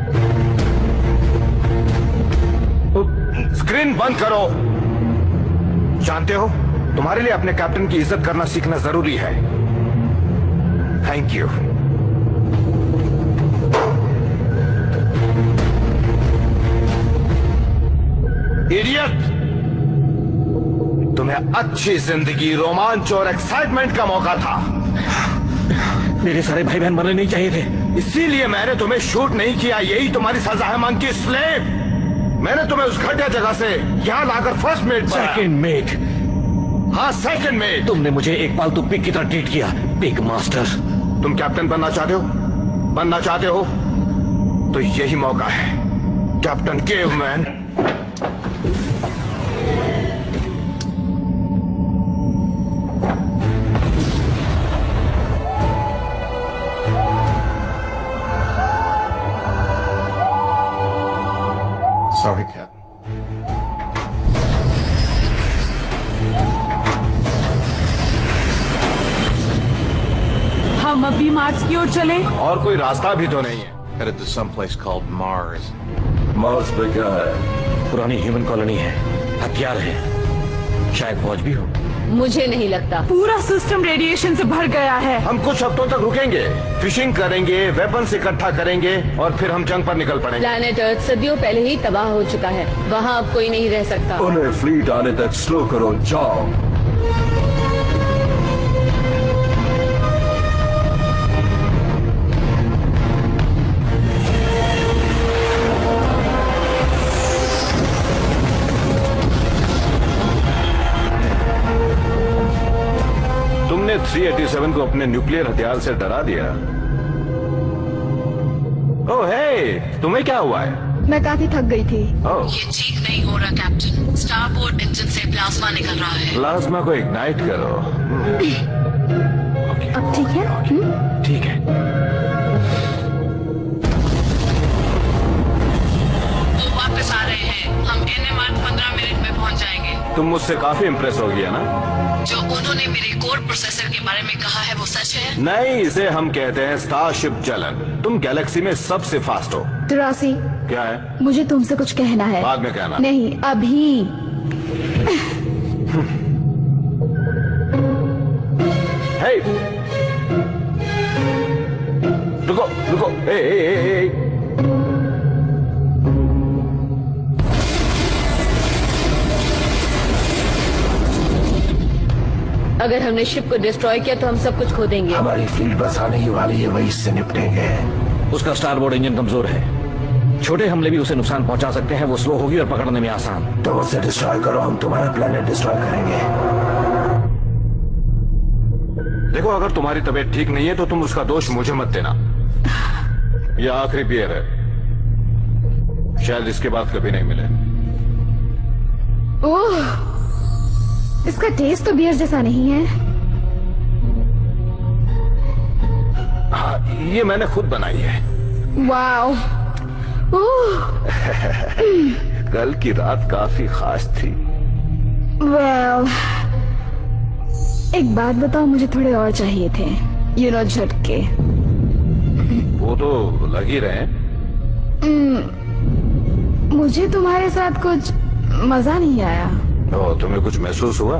[SPEAKER 3] स्क्रीन बंद करो। जानते हो, तुम्हारे लिए अपने कैप्टन की इज्जत करना सीखना जरूरी है। Thank you. इडियट! तुम्हें अच्छी जिंदगी, रोमांच और एक्साइटमेंट का मौका था।
[SPEAKER 5] मेरे सारे भाई बहन मरने नहीं चाहिए थे,
[SPEAKER 3] इसीलिए मैंने तुम्हें शूट नहीं किया। यही तुम्हारी सजा है मंकी स्लेव। मैंने तुम्हें उस घटिया जगह से यहां लाकर फर्स्ट मेट,
[SPEAKER 5] सेकंड मेट।
[SPEAKER 3] हाँ, सेकंड मेट।
[SPEAKER 5] तुमने मुझे एक पालतू पिग की तरह ट्रीट किया, पिग मास्टर।
[SPEAKER 3] तुम कैप्टन बनना चाहते हो? बनना चाहते हो तो यही मौका है, कैप्टन केवमैन।
[SPEAKER 6] Sorry, Cap.
[SPEAKER 1] हम अभी मार्स की ओर चले।
[SPEAKER 3] और कोई रास्ता भी तो नहीं है।
[SPEAKER 6] Headed to some place called Mars.
[SPEAKER 3] Mars पे क्या है?
[SPEAKER 5] पुरानी ह्यूमन कॉलोनी है, हथियार है, शायद फौज भी हो।
[SPEAKER 7] मुझे नहीं लगता।
[SPEAKER 1] पूरा सिस्टम रेडिएशन से भर गया है।
[SPEAKER 3] हम कुछ हफ्तों तक रुकेंगे, फिशिंग करेंगे, वेपन्स इकट्ठा करेंगे और फिर हम जंग पर निकल पड़ेंगे।
[SPEAKER 7] प्लैनेट अर्थ सदियों पहले ही तबाह हो चुका है, वहाँ अब कोई नहीं रह सकता।
[SPEAKER 3] उन्हें फ्लीट आने तक स्लो करो, जाओ। तुमने 387 को अपने न्यूक्लियर हथियार से डरा दिया। ओह हे, तुम्हें क्या हुआ है?
[SPEAKER 4] मैं काफी थक गई थी।
[SPEAKER 3] ओह,
[SPEAKER 7] ये ठीक नहीं हो रहा कैप्टन। स्टारबोर्ड इंजन से प्लाज्मा निकल रहा है।
[SPEAKER 3] प्लाज्मा को इग्नाइट करो।
[SPEAKER 4] अब ठीक है?
[SPEAKER 3] ठीक है।
[SPEAKER 7] वो वापस आ रहे हैं। हम NMR 15 मिनट में पहुंच जाएंगे।
[SPEAKER 3] तुम मुझसे काफी इंप्रेस हो गया ना?
[SPEAKER 7] जो उन्होंने मेरे कोर प्रोसेसर के बारे में कहा है वो सच है?
[SPEAKER 3] नहीं, इसे हम कहते हैं स्टारशिप जलन। तुम गैलेक्सी में सबसे फास्ट हो।
[SPEAKER 4] 83।
[SPEAKER 3] क्या है?
[SPEAKER 4] मुझे तुमसे कुछ कहना है।
[SPEAKER 3] बाद में कहना।
[SPEAKER 4] नहीं, अभी।
[SPEAKER 3] हे, रुको रुको। ए।
[SPEAKER 7] अगर हमने शिप को डिस्ट्रॉय किया तो हम सब कुछ खो देंगे।
[SPEAKER 5] हमारी फ्लीट बस आने ही वाली है, वही इससे निपटेंगे। उसका स्टारबोर्ड इंजन कमजोर है, छोटे हमले भी उसे नुकसान पहुंचा सकते हैं। वो स्लो होगी और पकड़ने में आसान। तो उसे डिस्ट्रॉय करो, हम तुम्हारा प्लेनेट डिस्ट्रॉय करेंगे।
[SPEAKER 3] देखो, अगर तुम्हारी तबीयत ठीक नहीं है तो तुम उसका दोष मुझे मत देना। यह आखिरी बियर है, शायद इसके बाद कभी नहीं मिले।
[SPEAKER 4] ओह, इसका टेस्ट तो बियर जैसा नहीं है।
[SPEAKER 3] हाँ, ये मैंने खुद बनाई है।
[SPEAKER 4] वाओ।
[SPEAKER 3] कल की रात काफी खास थी।
[SPEAKER 4] वेल, एक बात बताओ, मुझे थोड़े और चाहिए थे। झटके।
[SPEAKER 3] वो तो लग ही रहे हैं।
[SPEAKER 4] मुझे तुम्हारे साथ कुछ मजा नहीं आया।
[SPEAKER 3] तुम्हें कुछ महसूस हुआ?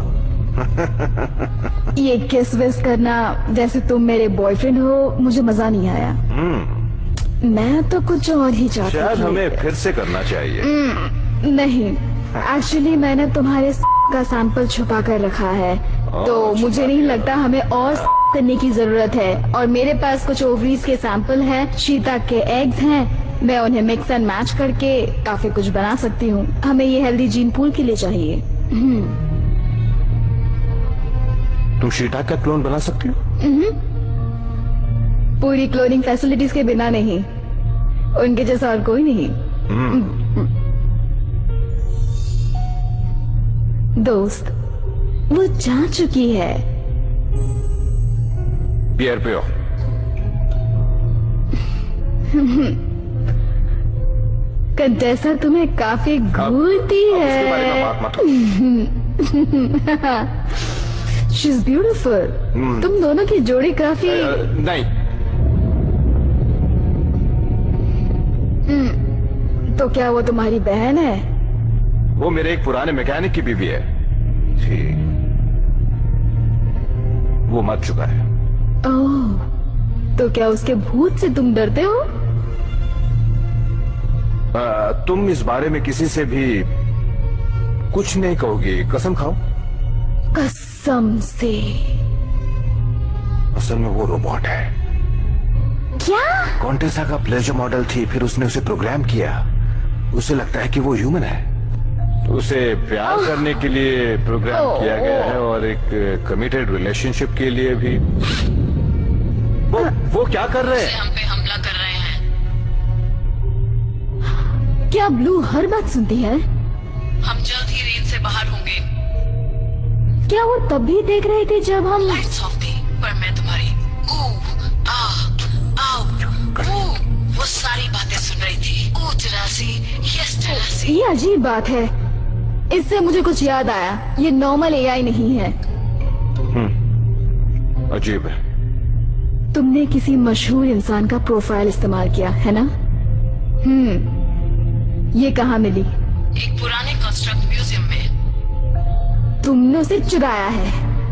[SPEAKER 4] ये किस विस करना जैसे तुम मेरे बॉयफ्रेंड हो, मुझे मजा नहीं आया। मैं तो कुछ और ही चाहती थी।
[SPEAKER 3] शायद हमें फिर से करना चाहिए।
[SPEAKER 4] नहीं, एक्चुअली मैंने तुम्हारे का सैंपल छुपा कर रखा है, तो मुझे नहीं लगता हमें और करने की जरूरत है। और मेरे पास कुछ ओवरीज के सैंपल हैं, शीता के एग्स हैं, मैं उन्हें मिक्स एंड मैच करके काफी कुछ बना सकती हूँ। हमें ये हेल्दी जीन पूल के लिए चाहिए।
[SPEAKER 3] तुम शीटा का क्लोन बना सकती हो?
[SPEAKER 4] पूरी क्लोनिंग फैसिलिटीज के बिना नहीं, उनके जैसा और कोई नहीं। दोस्त, वो जा चुकी है।
[SPEAKER 3] बियर पियो।
[SPEAKER 4] कंटेसा तुम्हें काफी घूरती है।
[SPEAKER 3] उसके बारे में बात मत करो।
[SPEAKER 4] She is beautiful. तुम दोनों की जोड़ी काफी
[SPEAKER 3] नहीं।
[SPEAKER 4] तो क्या वो तुम्हारी बहन है?
[SPEAKER 3] वो मेरे एक पुराने मैकेनिक की बीवी है। वो मर चुका है।
[SPEAKER 4] ओह, तो क्या उसके भूत से तुम डरते हो?
[SPEAKER 3] तुम इस बारे में किसी से भी कुछ नहीं कहोगी, कसम खाओ।
[SPEAKER 4] कसम से।
[SPEAKER 3] असल में वो रोबोट है।
[SPEAKER 4] क्या?
[SPEAKER 3] कॉन्टेसा का प्लेजर मॉडल थी, फिर उसने उसे प्रोग्राम किया। उसे लगता है कि वो ह्यूमन है। उसे प्यार करने के लिए प्रोग्राम किया गया है और एक कमिटेड रिलेशनशिप के लिए भी। वो क्या कर रहे हैं?
[SPEAKER 7] हम पे हमला कर रहे हैं।
[SPEAKER 4] क्या ब्लू हर बात सुनती है?
[SPEAKER 7] हम जल्द ही रेंज से बाहर होंगे।
[SPEAKER 4] क्या वो तब भी देख रही थी जब हम
[SPEAKER 7] लाइट्स ऑफ थी, पर मैं तुम्हारी वो सारी बातें सुन रही थी।
[SPEAKER 4] ये अजीब बात है। इससे मुझे कुछ याद आया, ये नॉर्मल एआई नहीं है।
[SPEAKER 3] अजीब है।
[SPEAKER 4] तुमने किसी मशहूर इंसान का प्रोफाइल इस्तेमाल किया है ना? ये कहाँ मिली?
[SPEAKER 7] एक पुराने कंस्ट्रक्ट म्यूजियम में।
[SPEAKER 4] तुमने उसे चुराया है?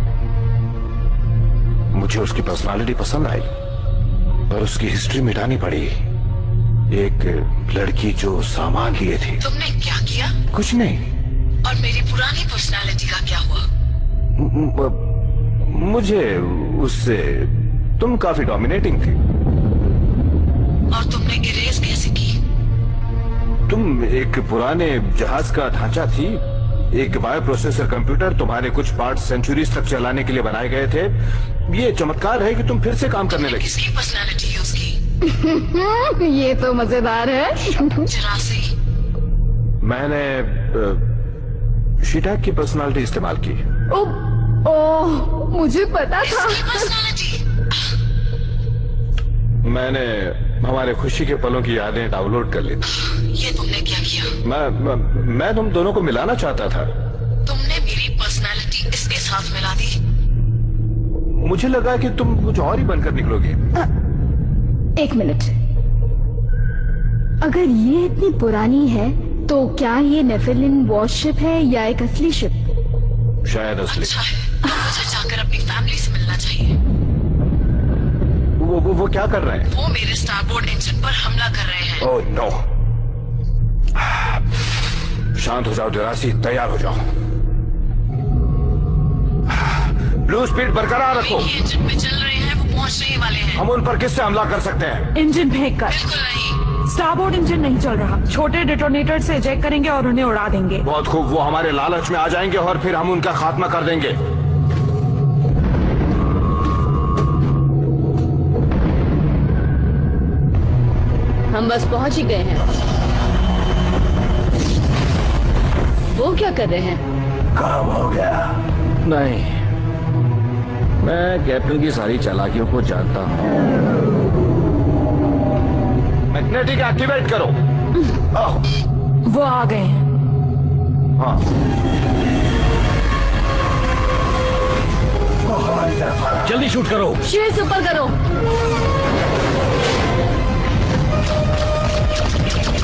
[SPEAKER 3] मुझे उसकी पर्सनालिटी पसंद आई, पर उसकी हिस्ट्री मिटानी पड़ी। एक लड़की जो सामान लिए थी।
[SPEAKER 7] तुमने क्या किया?
[SPEAKER 3] कुछ नहीं।
[SPEAKER 7] और मेरी पुरानी पर्सनालिटी का क्या हुआ?
[SPEAKER 3] मुझे उससे तुम काफी डोमिनेटिंग थी।
[SPEAKER 7] और तुमने इरेज कैसे की?
[SPEAKER 3] तुम एक पुराने जहाज का ढांचा थी, एक बायो प्रोसेसर कंप्यूटर तुम्हारे कुछ पार्ट सेंचुरीज तक चलाने के लिए बनाए गए थे। ये चमत्कार है कि तुम फिर से काम करने लगी।
[SPEAKER 7] किसकी पर्सनालिटी यूज की?
[SPEAKER 4] ये तो मजेदार है।
[SPEAKER 7] चरासी।
[SPEAKER 3] मैंने शीटा की पर्सनालिटी इस्तेमाल की।
[SPEAKER 4] ओह, मुझे पता था।
[SPEAKER 3] मैंने हमारे खुशी के पलों की यादें डाउनलोड कर ली थी।
[SPEAKER 7] ये तुमने क्या किया?
[SPEAKER 3] मैं तुम दोनों को मिलाना चाहता था।
[SPEAKER 7] तुमने मेरी पर्सनालिटी इसके साथ मिला दी।
[SPEAKER 3] मुझे लगा कि तुम कुछ और ही बनकर निकलोगे।
[SPEAKER 4] एक मिनट, अगर ये इतनी पुरानी है तो क्या ये नेफिलिन वॉरशिप है या एक असली शिप?
[SPEAKER 3] शायद असली।
[SPEAKER 7] अच्छा है, मुझे जाकर अपनी फैमिली से मिलना चाहिए।
[SPEAKER 3] वो क्या कर रहे हैं?
[SPEAKER 7] वो मेरे स्टारबोर्ड इंजन पर हमला कर रहे हैं।
[SPEAKER 3] Oh no. शांत हो जाओ जरासी, तैयार हो जाओ। ब्लू स्पीड बरकरार रखो।
[SPEAKER 7] इंजन पे चल रहे हैं, वो पहुंचने ही वाले हैं।
[SPEAKER 3] हम उन पर किससे हमला कर सकते हैं?
[SPEAKER 1] इंजन फेंक कर।
[SPEAKER 7] बिल्कुल नहीं।
[SPEAKER 1] स्टारबोर्ड इंजन नहीं चल रहा। छोटे डिटोनेटर से इजेक्ट करेंगे और उन्हें उड़ा देंगे।
[SPEAKER 3] बहुत खूब, वो हमारे लालच में आ जाएंगे और फिर हम उनका खात्मा कर देंगे।
[SPEAKER 9] हम बस पहुंच ही गए हैं। वो क्या कर रहे हैं?
[SPEAKER 5] काम हो गया।
[SPEAKER 3] नहीं, मैं कैप्टन की सारी चालाकियों को जानता हूँ। मैग्नेटिक एक्टिवेट करो।
[SPEAKER 1] वो आ गए हैं।
[SPEAKER 3] हाँ।
[SPEAKER 5] जल्दी शूट करो।
[SPEAKER 9] शील्ड ऊपर करो।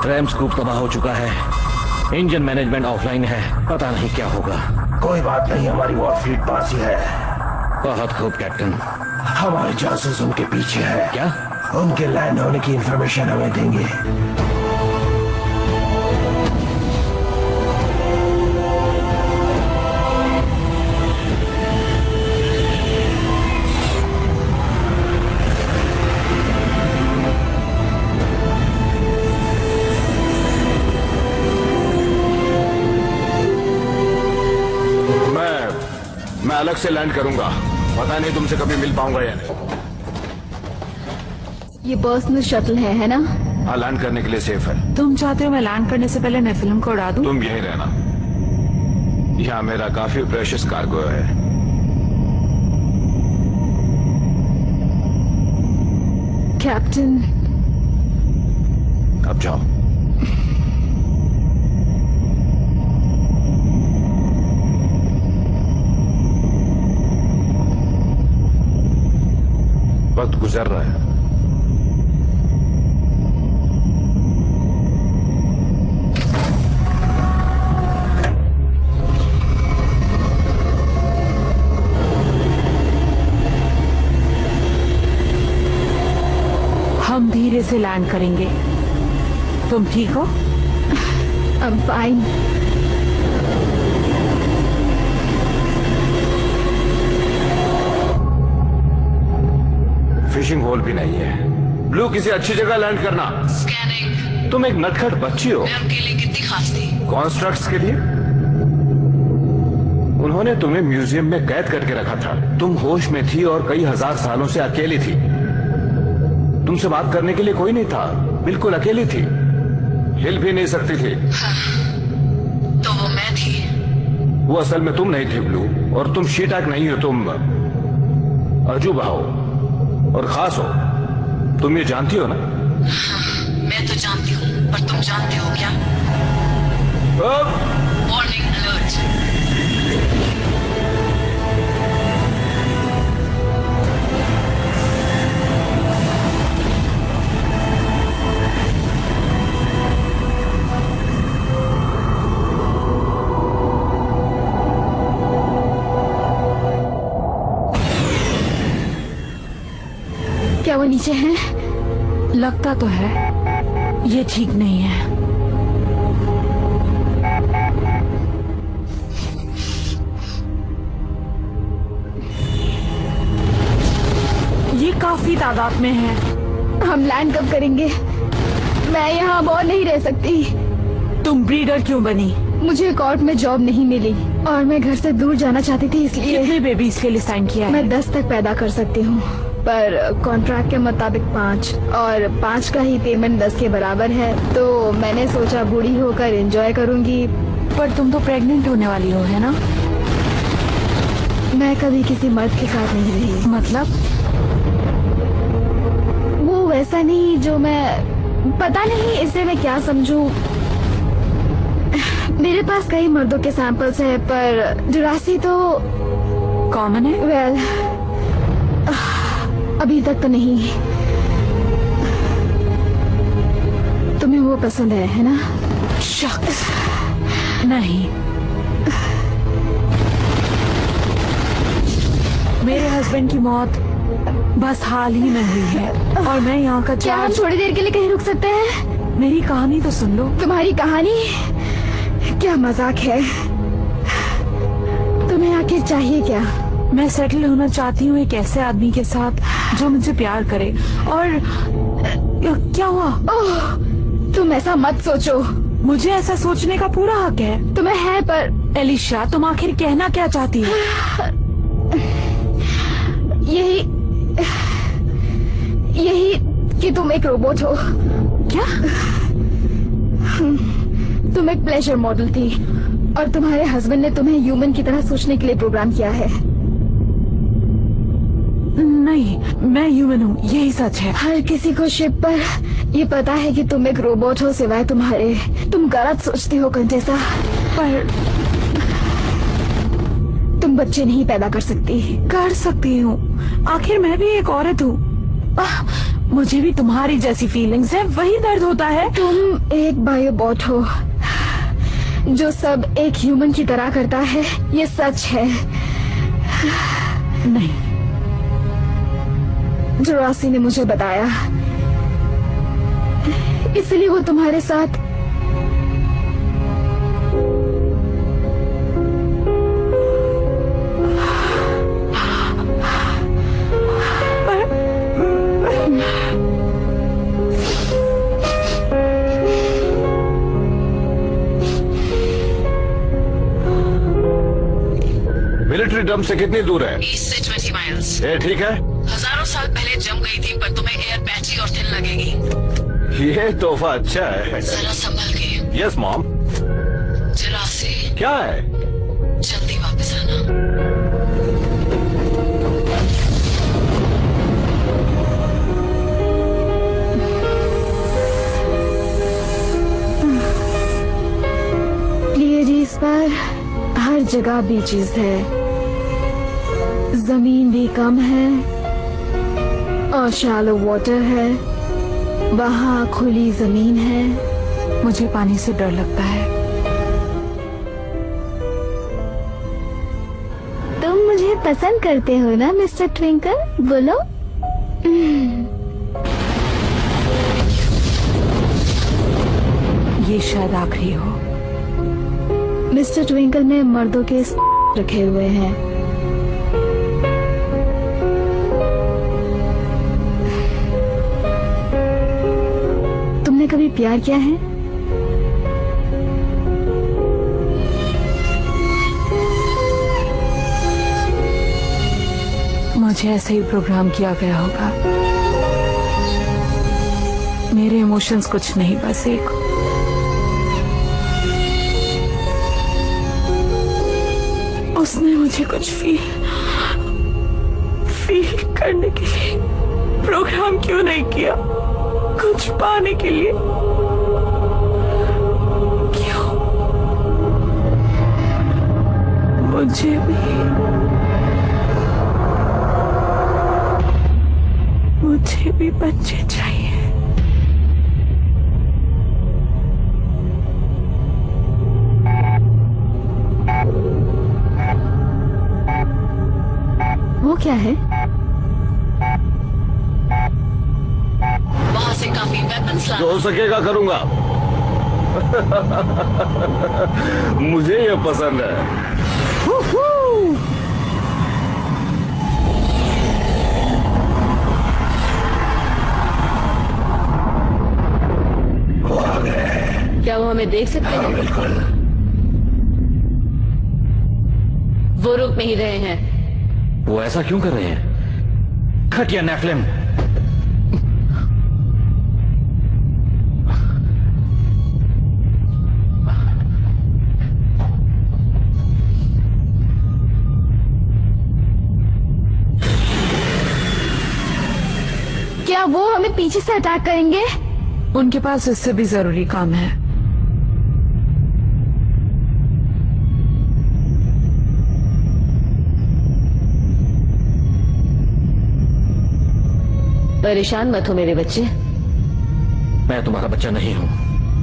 [SPEAKER 5] रैम स्कूप तबाह हो चुका है, इंजन मैनेजमेंट ऑफलाइन है, पता नहीं क्या होगा।
[SPEAKER 10] कोई बात नहीं, हमारी वॉर फ्लीट पास ही है।
[SPEAKER 5] बहुत खूब कैप्टन।
[SPEAKER 10] हमारे जासूस उनके पीछे है।
[SPEAKER 5] क्या?
[SPEAKER 10] उनके लैंड होने की इंफॉर्मेशन हमें देंगे।
[SPEAKER 3] मैं अलग से लैंड करूंगा, पता नहीं तुमसे कभी मिल पाऊंगा या नहीं।
[SPEAKER 4] ये पर्सनल शटल है ना?
[SPEAKER 3] हाँ, लैंड करने के लिए सेफ है।
[SPEAKER 1] तुम चाहते हो मैं लैंड करने से पहले मैं फिल्म को उड़ा दूं?
[SPEAKER 3] तुम यहीं रहना, यहाँ मेरा काफी प्रेशियस कार्गो है।
[SPEAKER 4] कैप्टन,
[SPEAKER 3] अब जाओ। वक्त गुजर रहा है।
[SPEAKER 1] हम धीरे से लैंड करेंगे। तुम ठीक हो?
[SPEAKER 4] I'm fine.
[SPEAKER 3] फिशिंग होल भी नहीं है। ब्लू, किसी अच्छी जगह लैंड करना।
[SPEAKER 7] स्कैनिंग।
[SPEAKER 3] तुम एक नटखट बच्ची हो।
[SPEAKER 7] मैं उनके लिए कितनी खास थी?
[SPEAKER 3] कॉन्स्ट्रक्ट्स के लिए उन्होंने तुम्हें म्यूजियम में कैद करके रखा था। तुम होश में थी और कई हजार सालों से अकेली थी। तुमसे बात करने के लिए कोई नहीं था, बिल्कुल अकेली थी, हिल भी नहीं सकती थी।
[SPEAKER 7] हाँ, तो वो मैं थी।
[SPEAKER 3] वो असल में तुम नहीं थी ब्लू, और तुम शीटाक नहीं हो, तुम अजूबा हो और खास हो। तुम ये जानती हो ना?
[SPEAKER 7] मैं तो जानती हूँ, पर तुम जानते हो क्या? Warning alert.
[SPEAKER 4] क्या वो नीचे हैं?
[SPEAKER 1] लगता तो है, ये ठीक नहीं है। ये काफी तादाद में है।
[SPEAKER 4] हम लैंड कब करेंगे? मैं यहाँ अब और नहीं रह सकती।
[SPEAKER 1] तुम ब्रीडर क्यों बनी?
[SPEAKER 4] मुझे कोर्ट में जॉब नहीं मिली और मैं घर से दूर जाना चाहती थी, इसलिए।
[SPEAKER 1] कितने बेबीज के लिए साइन किया है?
[SPEAKER 4] मैं 10 तक पैदा कर सकती हूँ, पर कॉन्ट्रैक्ट के मुताबिक 5, और 5 का ही पेमेंट 10 के बराबर है। तो मैंने सोचा बूढ़ी होकर एंजॉय करूंगी।
[SPEAKER 1] पर तुम तो प्रेग्नेंट होने वाली हो, है ना?
[SPEAKER 4] मैं कभी किसी मर्द के साथ नहीं रही।
[SPEAKER 1] मतलब?
[SPEAKER 4] वो वैसा नहीं जो मैं, पता नहीं इसे मैं क्या समझूं। मेरे पास कई मर्दों के सैंपल्स हैं, पर जुरासी तो
[SPEAKER 1] कॉमन है।
[SPEAKER 4] वेल, अभी तक तो नहीं। तुम्हें वो पसंद है ना?
[SPEAKER 1] शख्स नहीं। मेरे हस्बैंड की मौत बस हाल ही में हुई है और मैं यहाँ का
[SPEAKER 4] क्या हम थोड़ी देर के लिए कहीं रुक सकते हैं?
[SPEAKER 1] मेरी कहानी तो सुन लो।
[SPEAKER 4] तुम्हारी कहानी? क्या मजाक है। तुम्हें आखिर चाहिए क्या?
[SPEAKER 1] मैं सेटल होना चाहती हूँ एक ऐसे आदमी के साथ जो मुझे प्यार करे। और क्या हुआ?
[SPEAKER 4] ओह, तुम ऐसा मत सोचो।
[SPEAKER 1] मुझे ऐसा सोचने का पूरा हक है।
[SPEAKER 4] तुम्हें है, पर
[SPEAKER 1] एलिशा, तुम आखिर कहना क्या चाहती हो?
[SPEAKER 4] यही कि तुम एक रोबोट हो।
[SPEAKER 1] क्या?
[SPEAKER 4] तुम एक प्लेजर मॉडल थी और तुम्हारे हस्बैंड ने तुम्हें ह्यूमन की तरह सोचने के लिए प्रोग्राम किया है।
[SPEAKER 1] नहीं, मैं ह्यूमन हूँ, यही सच है।
[SPEAKER 4] हर किसी को शिप पर ये पता है कि तुम एक रोबोट हो, सिवाय तुम्हारे। तुम गलत सोचती हो कंटेसा।
[SPEAKER 1] पर
[SPEAKER 4] तुम बच्चे नहीं पैदा कर सकती।
[SPEAKER 1] कर सकती हूँ, आखिर मैं भी एक औरत हूँ। मुझे भी तुम्हारी जैसी फीलिंग्स है, वही दर्द होता है।
[SPEAKER 4] तुम एक बायोबॉट हो जो सब एक ह्यूमन की तरह करता है, ये सच है।
[SPEAKER 1] नहीं,
[SPEAKER 4] जुरासी ने मुझे बताया, इसलिए वो तुम्हारे साथ
[SPEAKER 3] मिलिट्री डंप से कितनी दूर है?
[SPEAKER 7] 20 से 20 माइल्स।
[SPEAKER 3] ये ठीक है?
[SPEAKER 7] हजारों साल पहले जम गई थी, पर तुम्हें एयर पैची और थिन लगेगी।
[SPEAKER 3] ये तोहफा अच्छा है।
[SPEAKER 7] जरा संभल के।
[SPEAKER 3] Yes mom.
[SPEAKER 7] जुरासी,
[SPEAKER 3] क्या है?
[SPEAKER 7] जल्दी वापस आना।
[SPEAKER 4] प्लेयरीज पर हर जगह बीचेस है, जमीन भी कम है और शैलो वाटर है, वहाँ खुली जमीन है।
[SPEAKER 1] मुझे पानी से डर लगता है।
[SPEAKER 4] तुम मुझे पसंद करते हो ना मिस्टर ट्विंकल, बोलो।
[SPEAKER 1] ये शायद आखिरी हो।
[SPEAKER 4] मिस्टर ट्विंकल में मर्दों के रखे हुए हैं। तुमने कभी प्यार किया है?
[SPEAKER 1] मुझे ऐसे ही प्रोग्राम किया गया होगा। मेरे इमोशंस कुछ नहीं, बस एक उसने मुझे कुछ फील करने के लिए प्रोग्राम क्यों नहीं किया? कुछ पाने के लिए क्यों? मुझे भी बच्चे चाहिए।
[SPEAKER 4] वो क्या है?
[SPEAKER 7] वहां से काफी वेपन्स
[SPEAKER 3] जो हो सकेगा करूंगा। मुझे ये पसंद है।
[SPEAKER 10] वो आ गए।
[SPEAKER 9] क्या वो हमें देख सकते हैं?
[SPEAKER 10] बिल्कुल।
[SPEAKER 9] वो रुक नहीं रहे हैं।
[SPEAKER 3] वो ऐसा क्यों कर रहे हैं? घटिया नेफिलिम।
[SPEAKER 4] क्या वो हमें पीछे से अटैक करेंगे?
[SPEAKER 1] उनके पास इससे भी जरूरी काम है।
[SPEAKER 9] परेशान मत हो मेरे बच्चे।
[SPEAKER 5] मैं तुम्हारा बच्चा नहीं हूं।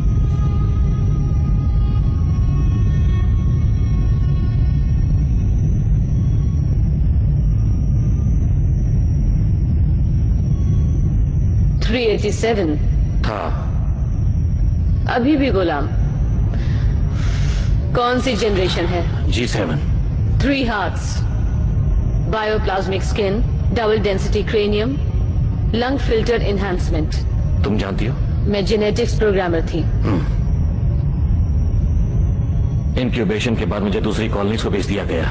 [SPEAKER 9] $387
[SPEAKER 5] था।
[SPEAKER 9] अभी भी गुलाम। कौन सी जनरेशन है?
[SPEAKER 5] G7।
[SPEAKER 9] 3 hearts, bioplasmic skin, double density cranium, lung filter enhancement.
[SPEAKER 5] तुम जानती हो?
[SPEAKER 9] मैं जेनेटिक्स प्रोग्रामर थी।
[SPEAKER 5] इंक्यूबेशन के बाद मुझे दूसरी कॉलोनीज को भेज दिया गया।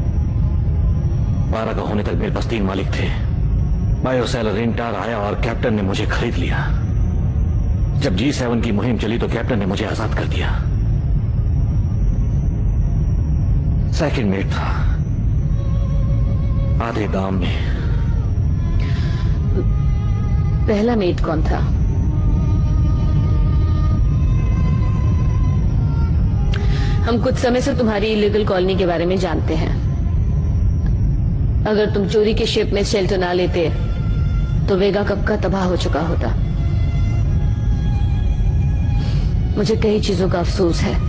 [SPEAKER 5] 12 का होने तक मेरे पास 3 मालिक थे। बायोसेल रिंटार आया और कैप्टन ने मुझे खरीद लिया। जब G7 की मुहिम चली तो कैप्टन ने मुझे आजाद कर दिया। सेकंड मेट था आधे गांव में।
[SPEAKER 9] पहला मेट कौन था? हम कुछ समय से तुम्हारी इलीगल कॉलोनी के बारे में जानते हैं। अगर तुम चोरी के शिप में शेल्टर ना लेते तो वेगा कब का तबाह हो चुका होता। मुझे कई चीजों का अफसोस है।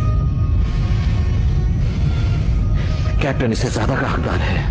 [SPEAKER 3] कैप्टन इससे ज्यादा का हकदार है।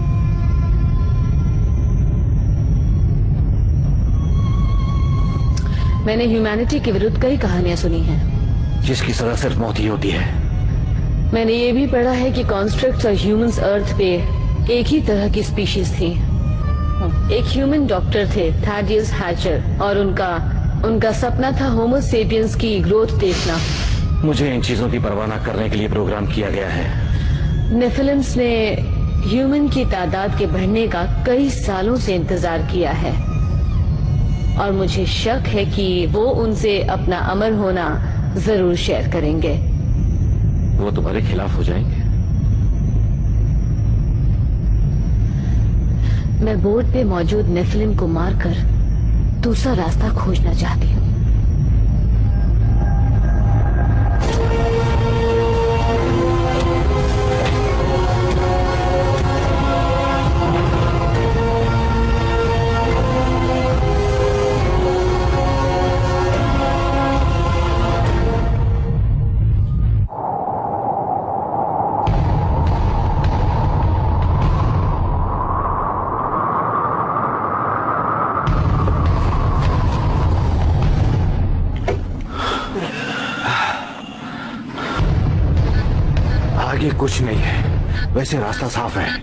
[SPEAKER 9] मैंने ह्यूमैनिटी के विरुद्ध कई कहानियां सुनी हैं,
[SPEAKER 3] जिसकी सजा सिर्फ मौत ही होती है।
[SPEAKER 9] मैंने ये भी पढ़ा है कि कॉन्स्ट्रक्ट्स और ह्यूमंस अर्थ पे एक ही तरह की स्पीशीज थी। एक ह्यूमन डॉक्टर थे थैडियस हैचर, और उनका सपना था होमो सेपियंस की ग्रोथ देखना।
[SPEAKER 3] मुझे इन चीजों की परवाह न करने के लिए प्रोग्राम किया गया है।
[SPEAKER 9] नेफिलिम्स ने ह्यूमन की तादाद के बढ़ने का कई सालों से इंतजार किया है, और मुझे शक है कि वो उनसे अपना अमर होना जरूर शेयर करेंगे।
[SPEAKER 3] वो तुम्हारे खिलाफ हो जाएंगे।
[SPEAKER 9] मैं बोर्ड पे मौजूद नेफिलिम को मारकर दूसरा रास्ता खोजना चाहती हूँ।
[SPEAKER 3] आगे कुछ नहीं है, वैसे रास्ता साफ है।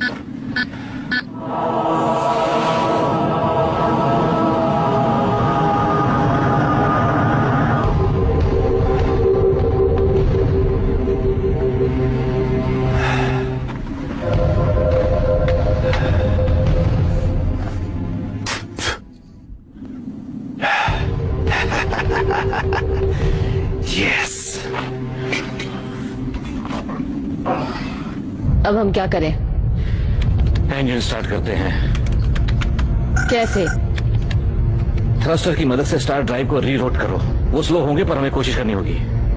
[SPEAKER 9] अब हम क्या करें?
[SPEAKER 3] इंजन स्टार्ट करते हैं।
[SPEAKER 9] कैसे?
[SPEAKER 3] थ्रस्टर की मदद से स्टार ड्राइव को रीरोट करो। वो स्लो होंगे पर हमें कोशिश करनी होगी।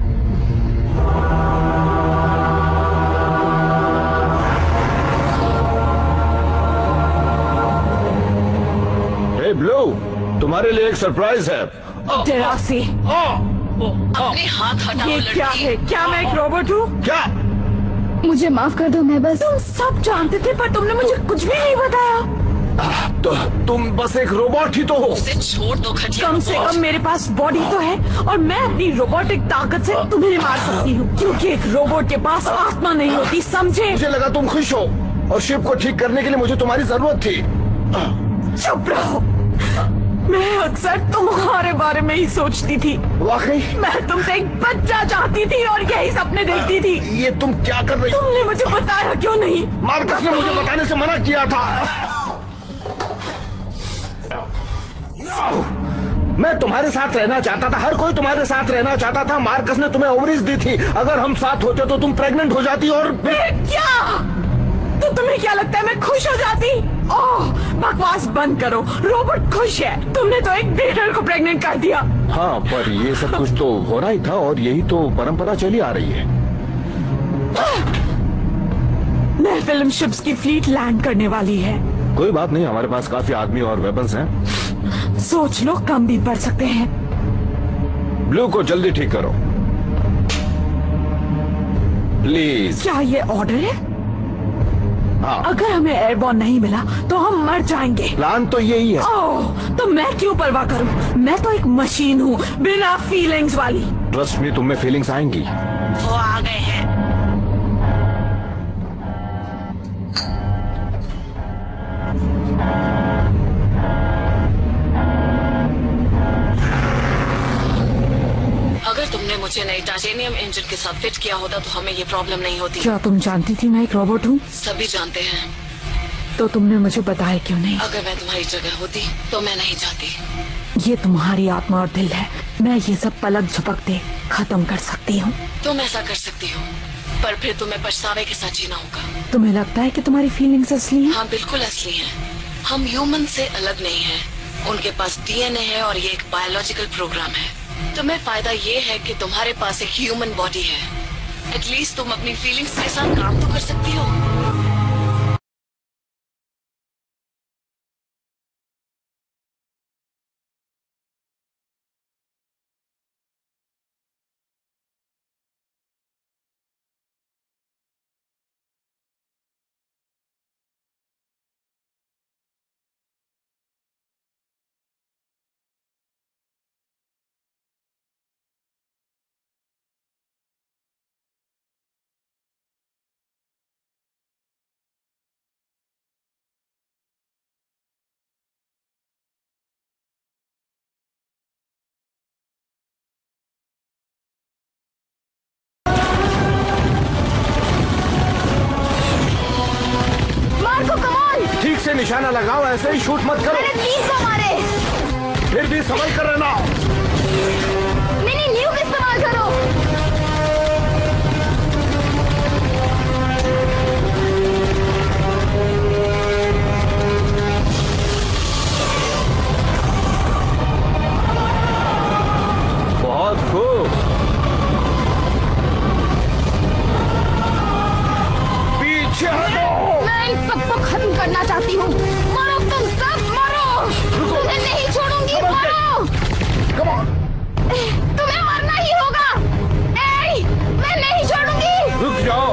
[SPEAKER 3] हे ब्लू, तुम्हारे लिए एक सरप्राइज है।
[SPEAKER 2] डरासी,
[SPEAKER 7] अपने हाथ हटाओ
[SPEAKER 2] ये क्या
[SPEAKER 7] लड़की।
[SPEAKER 2] है? क्या मैं एक रोबोट हूँ?
[SPEAKER 3] क्या?
[SPEAKER 4] मुझे माफ कर दो, मैं बस
[SPEAKER 2] तुम सब जानते थे पर तुमने मुझे कुछ भी नहीं बताया।
[SPEAKER 3] तो तुम बस एक रोबोट ही तो हो।
[SPEAKER 7] उसे छोड़ दो घटिया
[SPEAKER 2] कम से कम मेरे पास बॉडी तो है, और मैं अपनी रोबोटिक ताकत से तुम्हें मार सकती हूँ, क्योंकि एक रोबोट के पास आत्मा नहीं होती, समझे?
[SPEAKER 3] मुझे लगा तुम खुश हो, और शिप को ठीक करने के लिए मुझे तुम्हारी जरूरत थी।
[SPEAKER 2] चुप रहो, मैं अक्सर तुम्हारे बारे में ही सोचती थी।
[SPEAKER 3] वाकई?
[SPEAKER 2] मैं तुमसे एक बच्चा चाहती थी और यही सपने देखती थी।
[SPEAKER 3] ये तुम क्या कर रही हो?
[SPEAKER 2] तुमने मुझे बताया क्यों नहीं?
[SPEAKER 3] मार्कस ने मुझे बताने से मना किया था। मैं तुम्हारे साथ रहना चाहता था, हर कोई तुम्हारे साथ रहना चाहता था। मार्कस ने तुम्हें ओवरीज दी थी, अगर हम साथ होते तो तुम प्रेग्नेंट हो जाती और
[SPEAKER 2] क्या? तो तुम्हें क्या लगता है मैं खुश हो जाती? ओह, बकवास बंद करो, रोबोट खुश है। तुमने तो एक बेटर को प्रेग्नेंट कर दिया।
[SPEAKER 3] हाँ, पर ये सब कुछ तो हो रहा ही था, और यही तो परंपरा चली आ रही है।
[SPEAKER 2] मैं फिल्म शिप्स की फ्लीट लैंड करने वाली है।
[SPEAKER 3] कोई बात नहीं, हमारे पास काफी आदमी और वेपन्स हैं।
[SPEAKER 2] सोच लो, कम भी पड़ सकते हैं।
[SPEAKER 3] ब्लू को जल्दी ठीक करो प्लीज।
[SPEAKER 2] क्या ये ऑर्डर है?
[SPEAKER 3] हाँ।
[SPEAKER 2] अगर हमें एयरबॉर्न नहीं मिला तो हम मर जाएंगे।
[SPEAKER 3] प्लान तो यही है।
[SPEAKER 2] ओह, तो मैं क्यों परवाह करूं? मैं तो एक मशीन हूँ, बिना फीलिंग्स वाली।
[SPEAKER 3] ट्रस्ट मी, तुम में फीलिंग्स आएंगी।
[SPEAKER 7] वो आ गए हैं। अगर तुमने मुझे नई टाइटेनियम इंजन के साथ फिट किया होता तो हमें ये प्रॉब्लम नहीं होती।
[SPEAKER 2] क्या तुम जानती थी मैं एक रोबोट हूँ?
[SPEAKER 7] सभी जानते हैं।
[SPEAKER 2] तो तुमने मुझे बताया क्यों नहीं?
[SPEAKER 7] अगर मैं तुम्हारी जगह होती तो मैं नहीं चाहती।
[SPEAKER 2] ये तुम्हारी आत्मा और दिल है, मैं ये सब पलक झपकते खत्म कर सकती हूँ।
[SPEAKER 7] तुम ऐसा कर सकती हो, पर फिर तुम्हें पछतावे के साथ जीना होगा।
[SPEAKER 2] तुम्हें लगता है कि तुम्हारी फीलिंग्स असली हैं?
[SPEAKER 7] हाँ, बिल्कुल असली हैं। हम ह्यूमन से अलग नहीं हैं। उनके पास डीएनए है और ये एक बायोलॉजिकल प्रोग्राम है। तुम्हें फायदा ये है कि तुम्हारे पास एक ह्यूमन बॉडी है। एटलीस्ट तुम अपनी फीलिंग्स के साथ काम तो कर सकती हो।
[SPEAKER 3] निशाना लगाओ, ऐसे ही शूट मत करो।
[SPEAKER 4] मैंने 3 को मारे।
[SPEAKER 3] फिर भी समझ कर रहना।
[SPEAKER 4] मिनी न्यूक इस्तेमाल करो।
[SPEAKER 3] बहुत खूब। पीछे हटो।
[SPEAKER 4] मैं इन सबको खत्म करना चाहती हूँ। मरो तुम सब, मरो। तुम्हें नहीं छोड़ूंगी, मरो।
[SPEAKER 3] Come on.
[SPEAKER 4] तुम्हें मरना ही होगा। ए, मैं नहीं छोड़ूंगी।
[SPEAKER 3] रुक जाओ।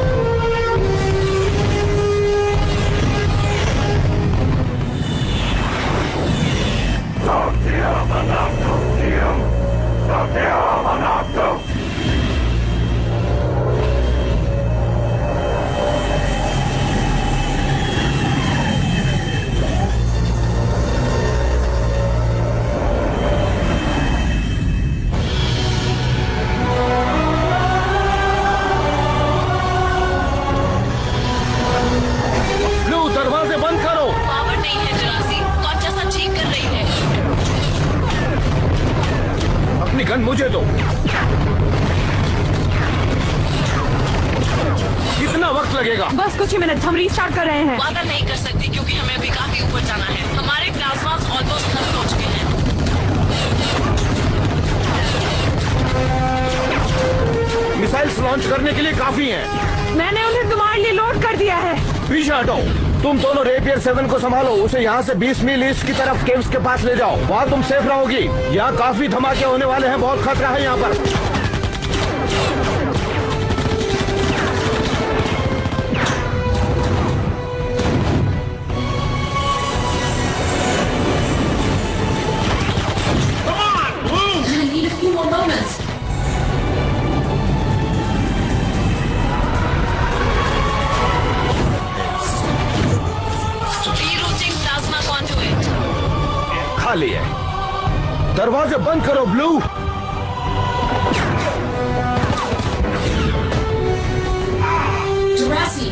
[SPEAKER 3] ब्लू, दरवाजे बंद करो।
[SPEAKER 7] पावर नहीं है जरासी, कौन ठीक कर रही है।
[SPEAKER 3] अपनी गन मुझे दो। कितना वक्त लगेगा?
[SPEAKER 2] बस कुछ ही मिनट, हम रीस्टार्ट कर रहे हैं।
[SPEAKER 7] वादा नहीं कर सकती क्योंकि हमें अभी काफी ऊपर जाना है। हमारे प्लाज्मास ऑलमोस्ट खत्म हो चुके हैं।
[SPEAKER 3] मिसाइल्स लॉन्च करने के लिए काफी हैं।
[SPEAKER 2] मैंने उन्हें तुम्हारे लिए लोड कर दिया है।
[SPEAKER 3] पीछे हटो। तुम दोनों रेपियर 7 को संभालो, उसे यहाँ से 20 मील ईस्ट की तरफ केव्स के पास ले जाओ। वहाँ तुम सेफ रहोगी। यहाँ काफी धमाके होने वाले हैं, बहुत खतरा है यहाँ पर। खाली है। दरवाजे बंद करो ब्लू।
[SPEAKER 7] जरासी।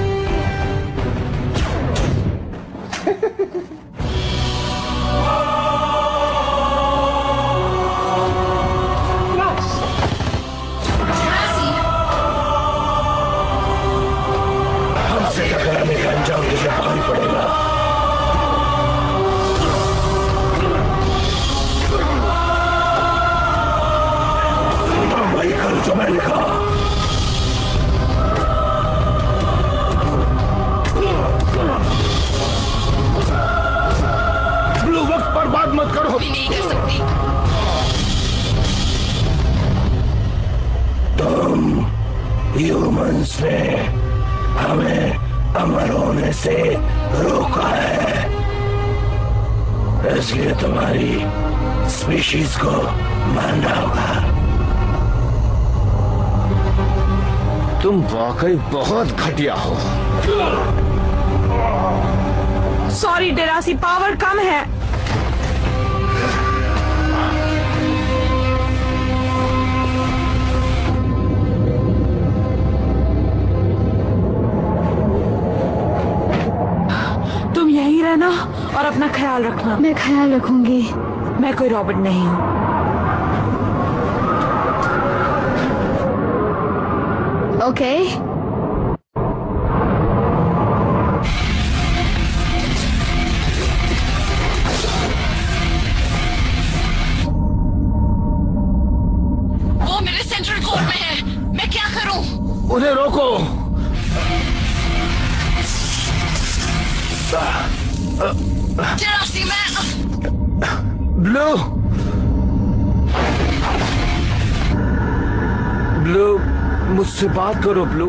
[SPEAKER 10] हमसे टकराने का अंजाम तुझे भारी पड़ेगा। भाई कल जो मैंने कहा।
[SPEAKER 3] ब्लू, वक्त बर्बाद मत करो।
[SPEAKER 7] भी नहीं कर सकती।
[SPEAKER 10] तुम ह्यूमंस ने हमें अमर होने से रोका है, इसलिए तुम्हारी स्पीशीज को मारना होगा।
[SPEAKER 3] तुम वाकई बहुत घटिया हो।
[SPEAKER 2] सॉरी डेरासी, पावर कम है। तुम यहीं रहना और अपना ख्याल रखना।
[SPEAKER 4] मैं ख्याल रखूंगी।
[SPEAKER 2] मैं कोई रॉबोट नहीं हूँ।
[SPEAKER 4] ओके।
[SPEAKER 7] वो मेरे सेंट्रल कोर में है। मैं क्या करूं?
[SPEAKER 3] उन्हें रोको।
[SPEAKER 7] जरासी, मैं
[SPEAKER 3] ब्लू, ब्लू, मुझसे बात करो ब्लू।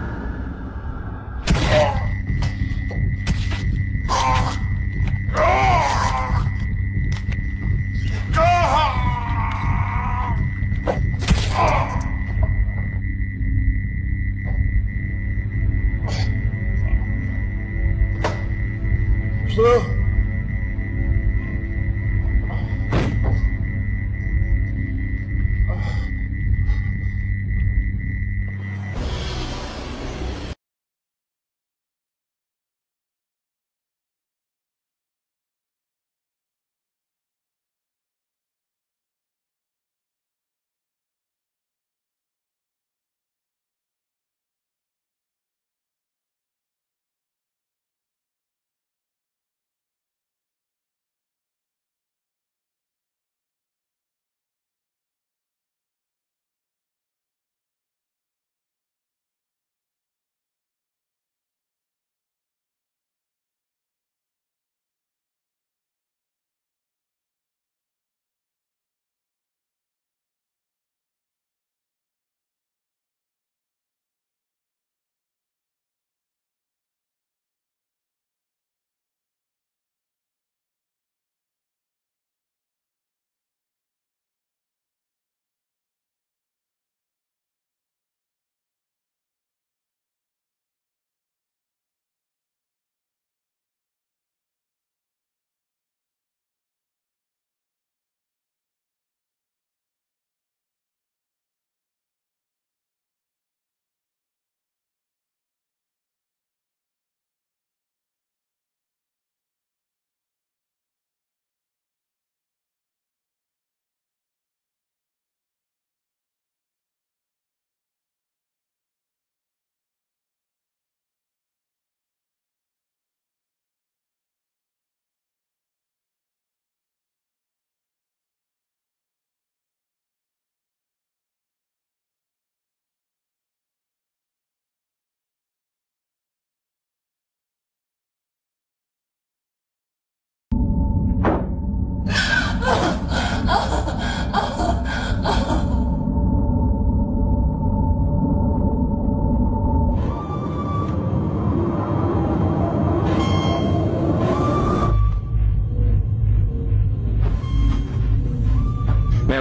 [SPEAKER 10] Blue?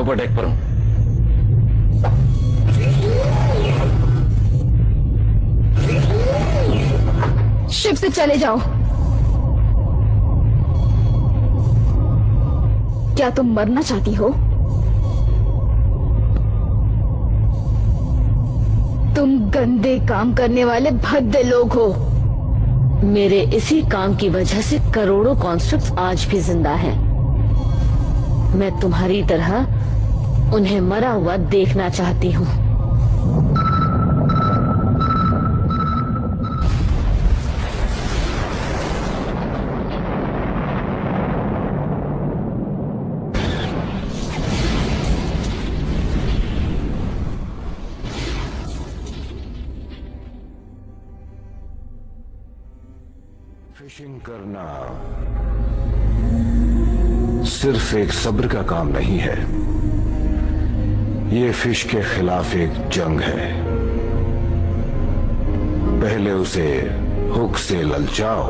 [SPEAKER 5] ऊपर डेक पर हूं।
[SPEAKER 4] शिप से चले जाओ। क्या तुम मरना चाहती हो? तुम गंदे काम करने वाले भद्दे लोग हो।
[SPEAKER 9] मेरे इसी काम की वजह से करोड़ों कॉन्स्ट्रक्ट्स आज भी जिंदा हैं। मैं तुम्हारी तरह उन्हें मरा हुआ देखना चाहती हूँ।
[SPEAKER 3] फिशिंग करना सिर्फ एक सब्र का काम नहीं है, ये फिश के खिलाफ एक जंग है। पहले उसे हुक से ललचाओ,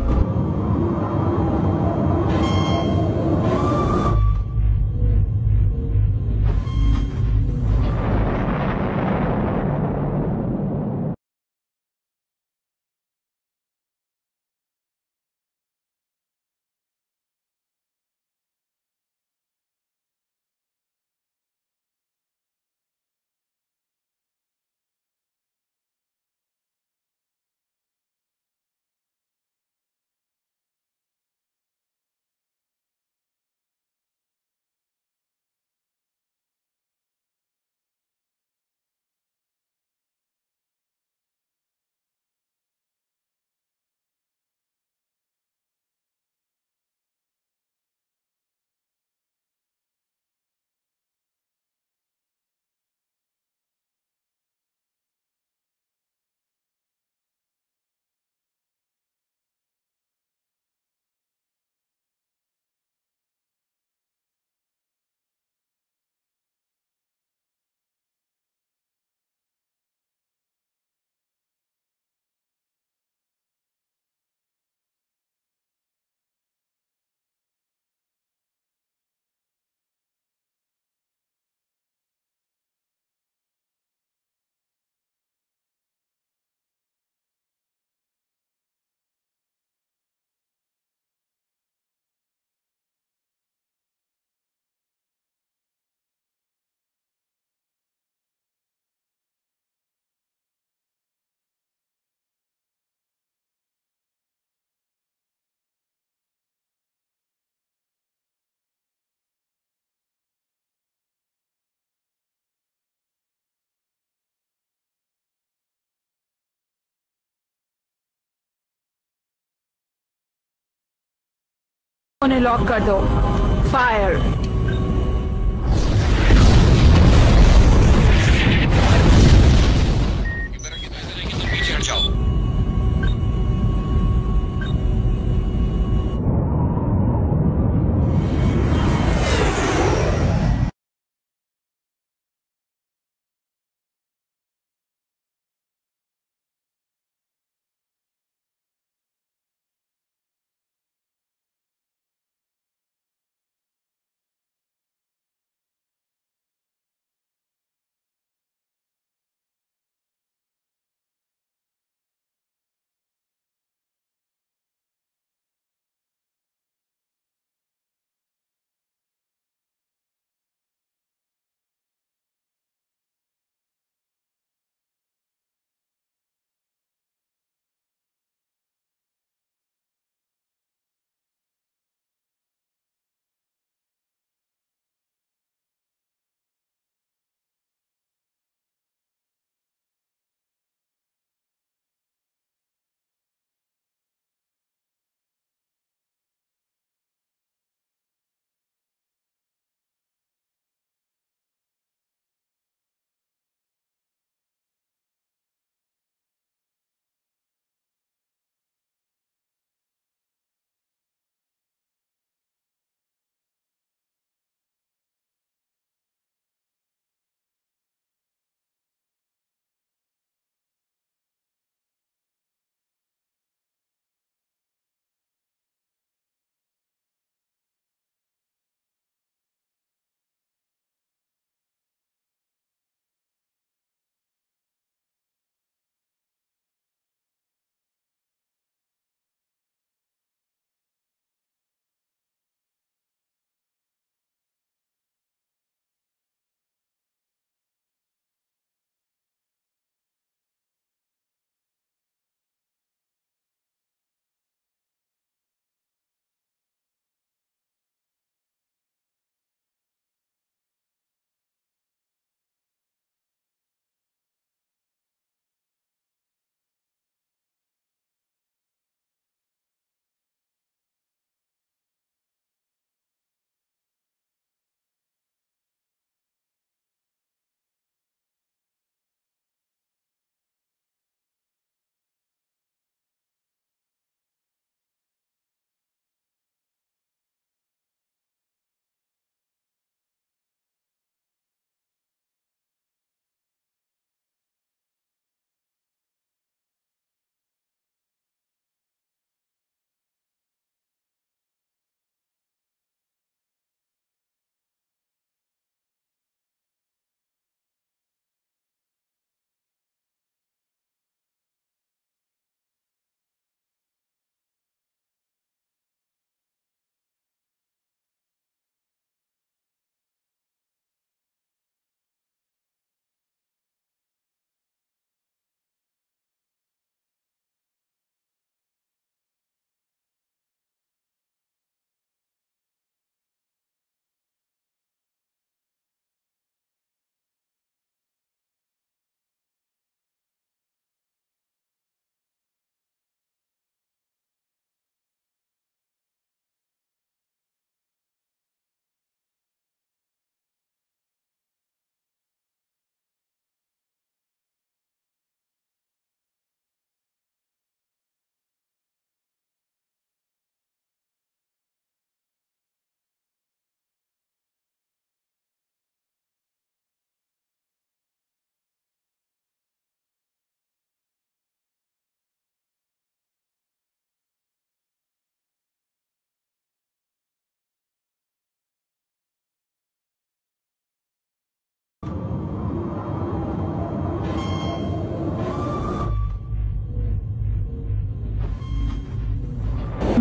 [SPEAKER 2] उन्हें लॉक कर दो। फायर।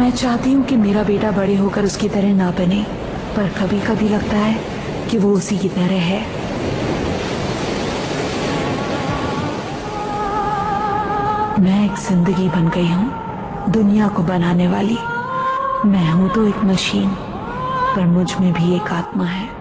[SPEAKER 1] मैं चाहती हूँ कि मेरा बेटा बड़े होकर उसकी तरह ना बने, पर कभी कभी लगता है कि वो उसी की तरह है। मैं एक जिंदगी बन गई हूँ, दुनिया को बनाने वाली। मैं हूँ तो एक मशीन, पर मुझ में भी एक आत्मा है।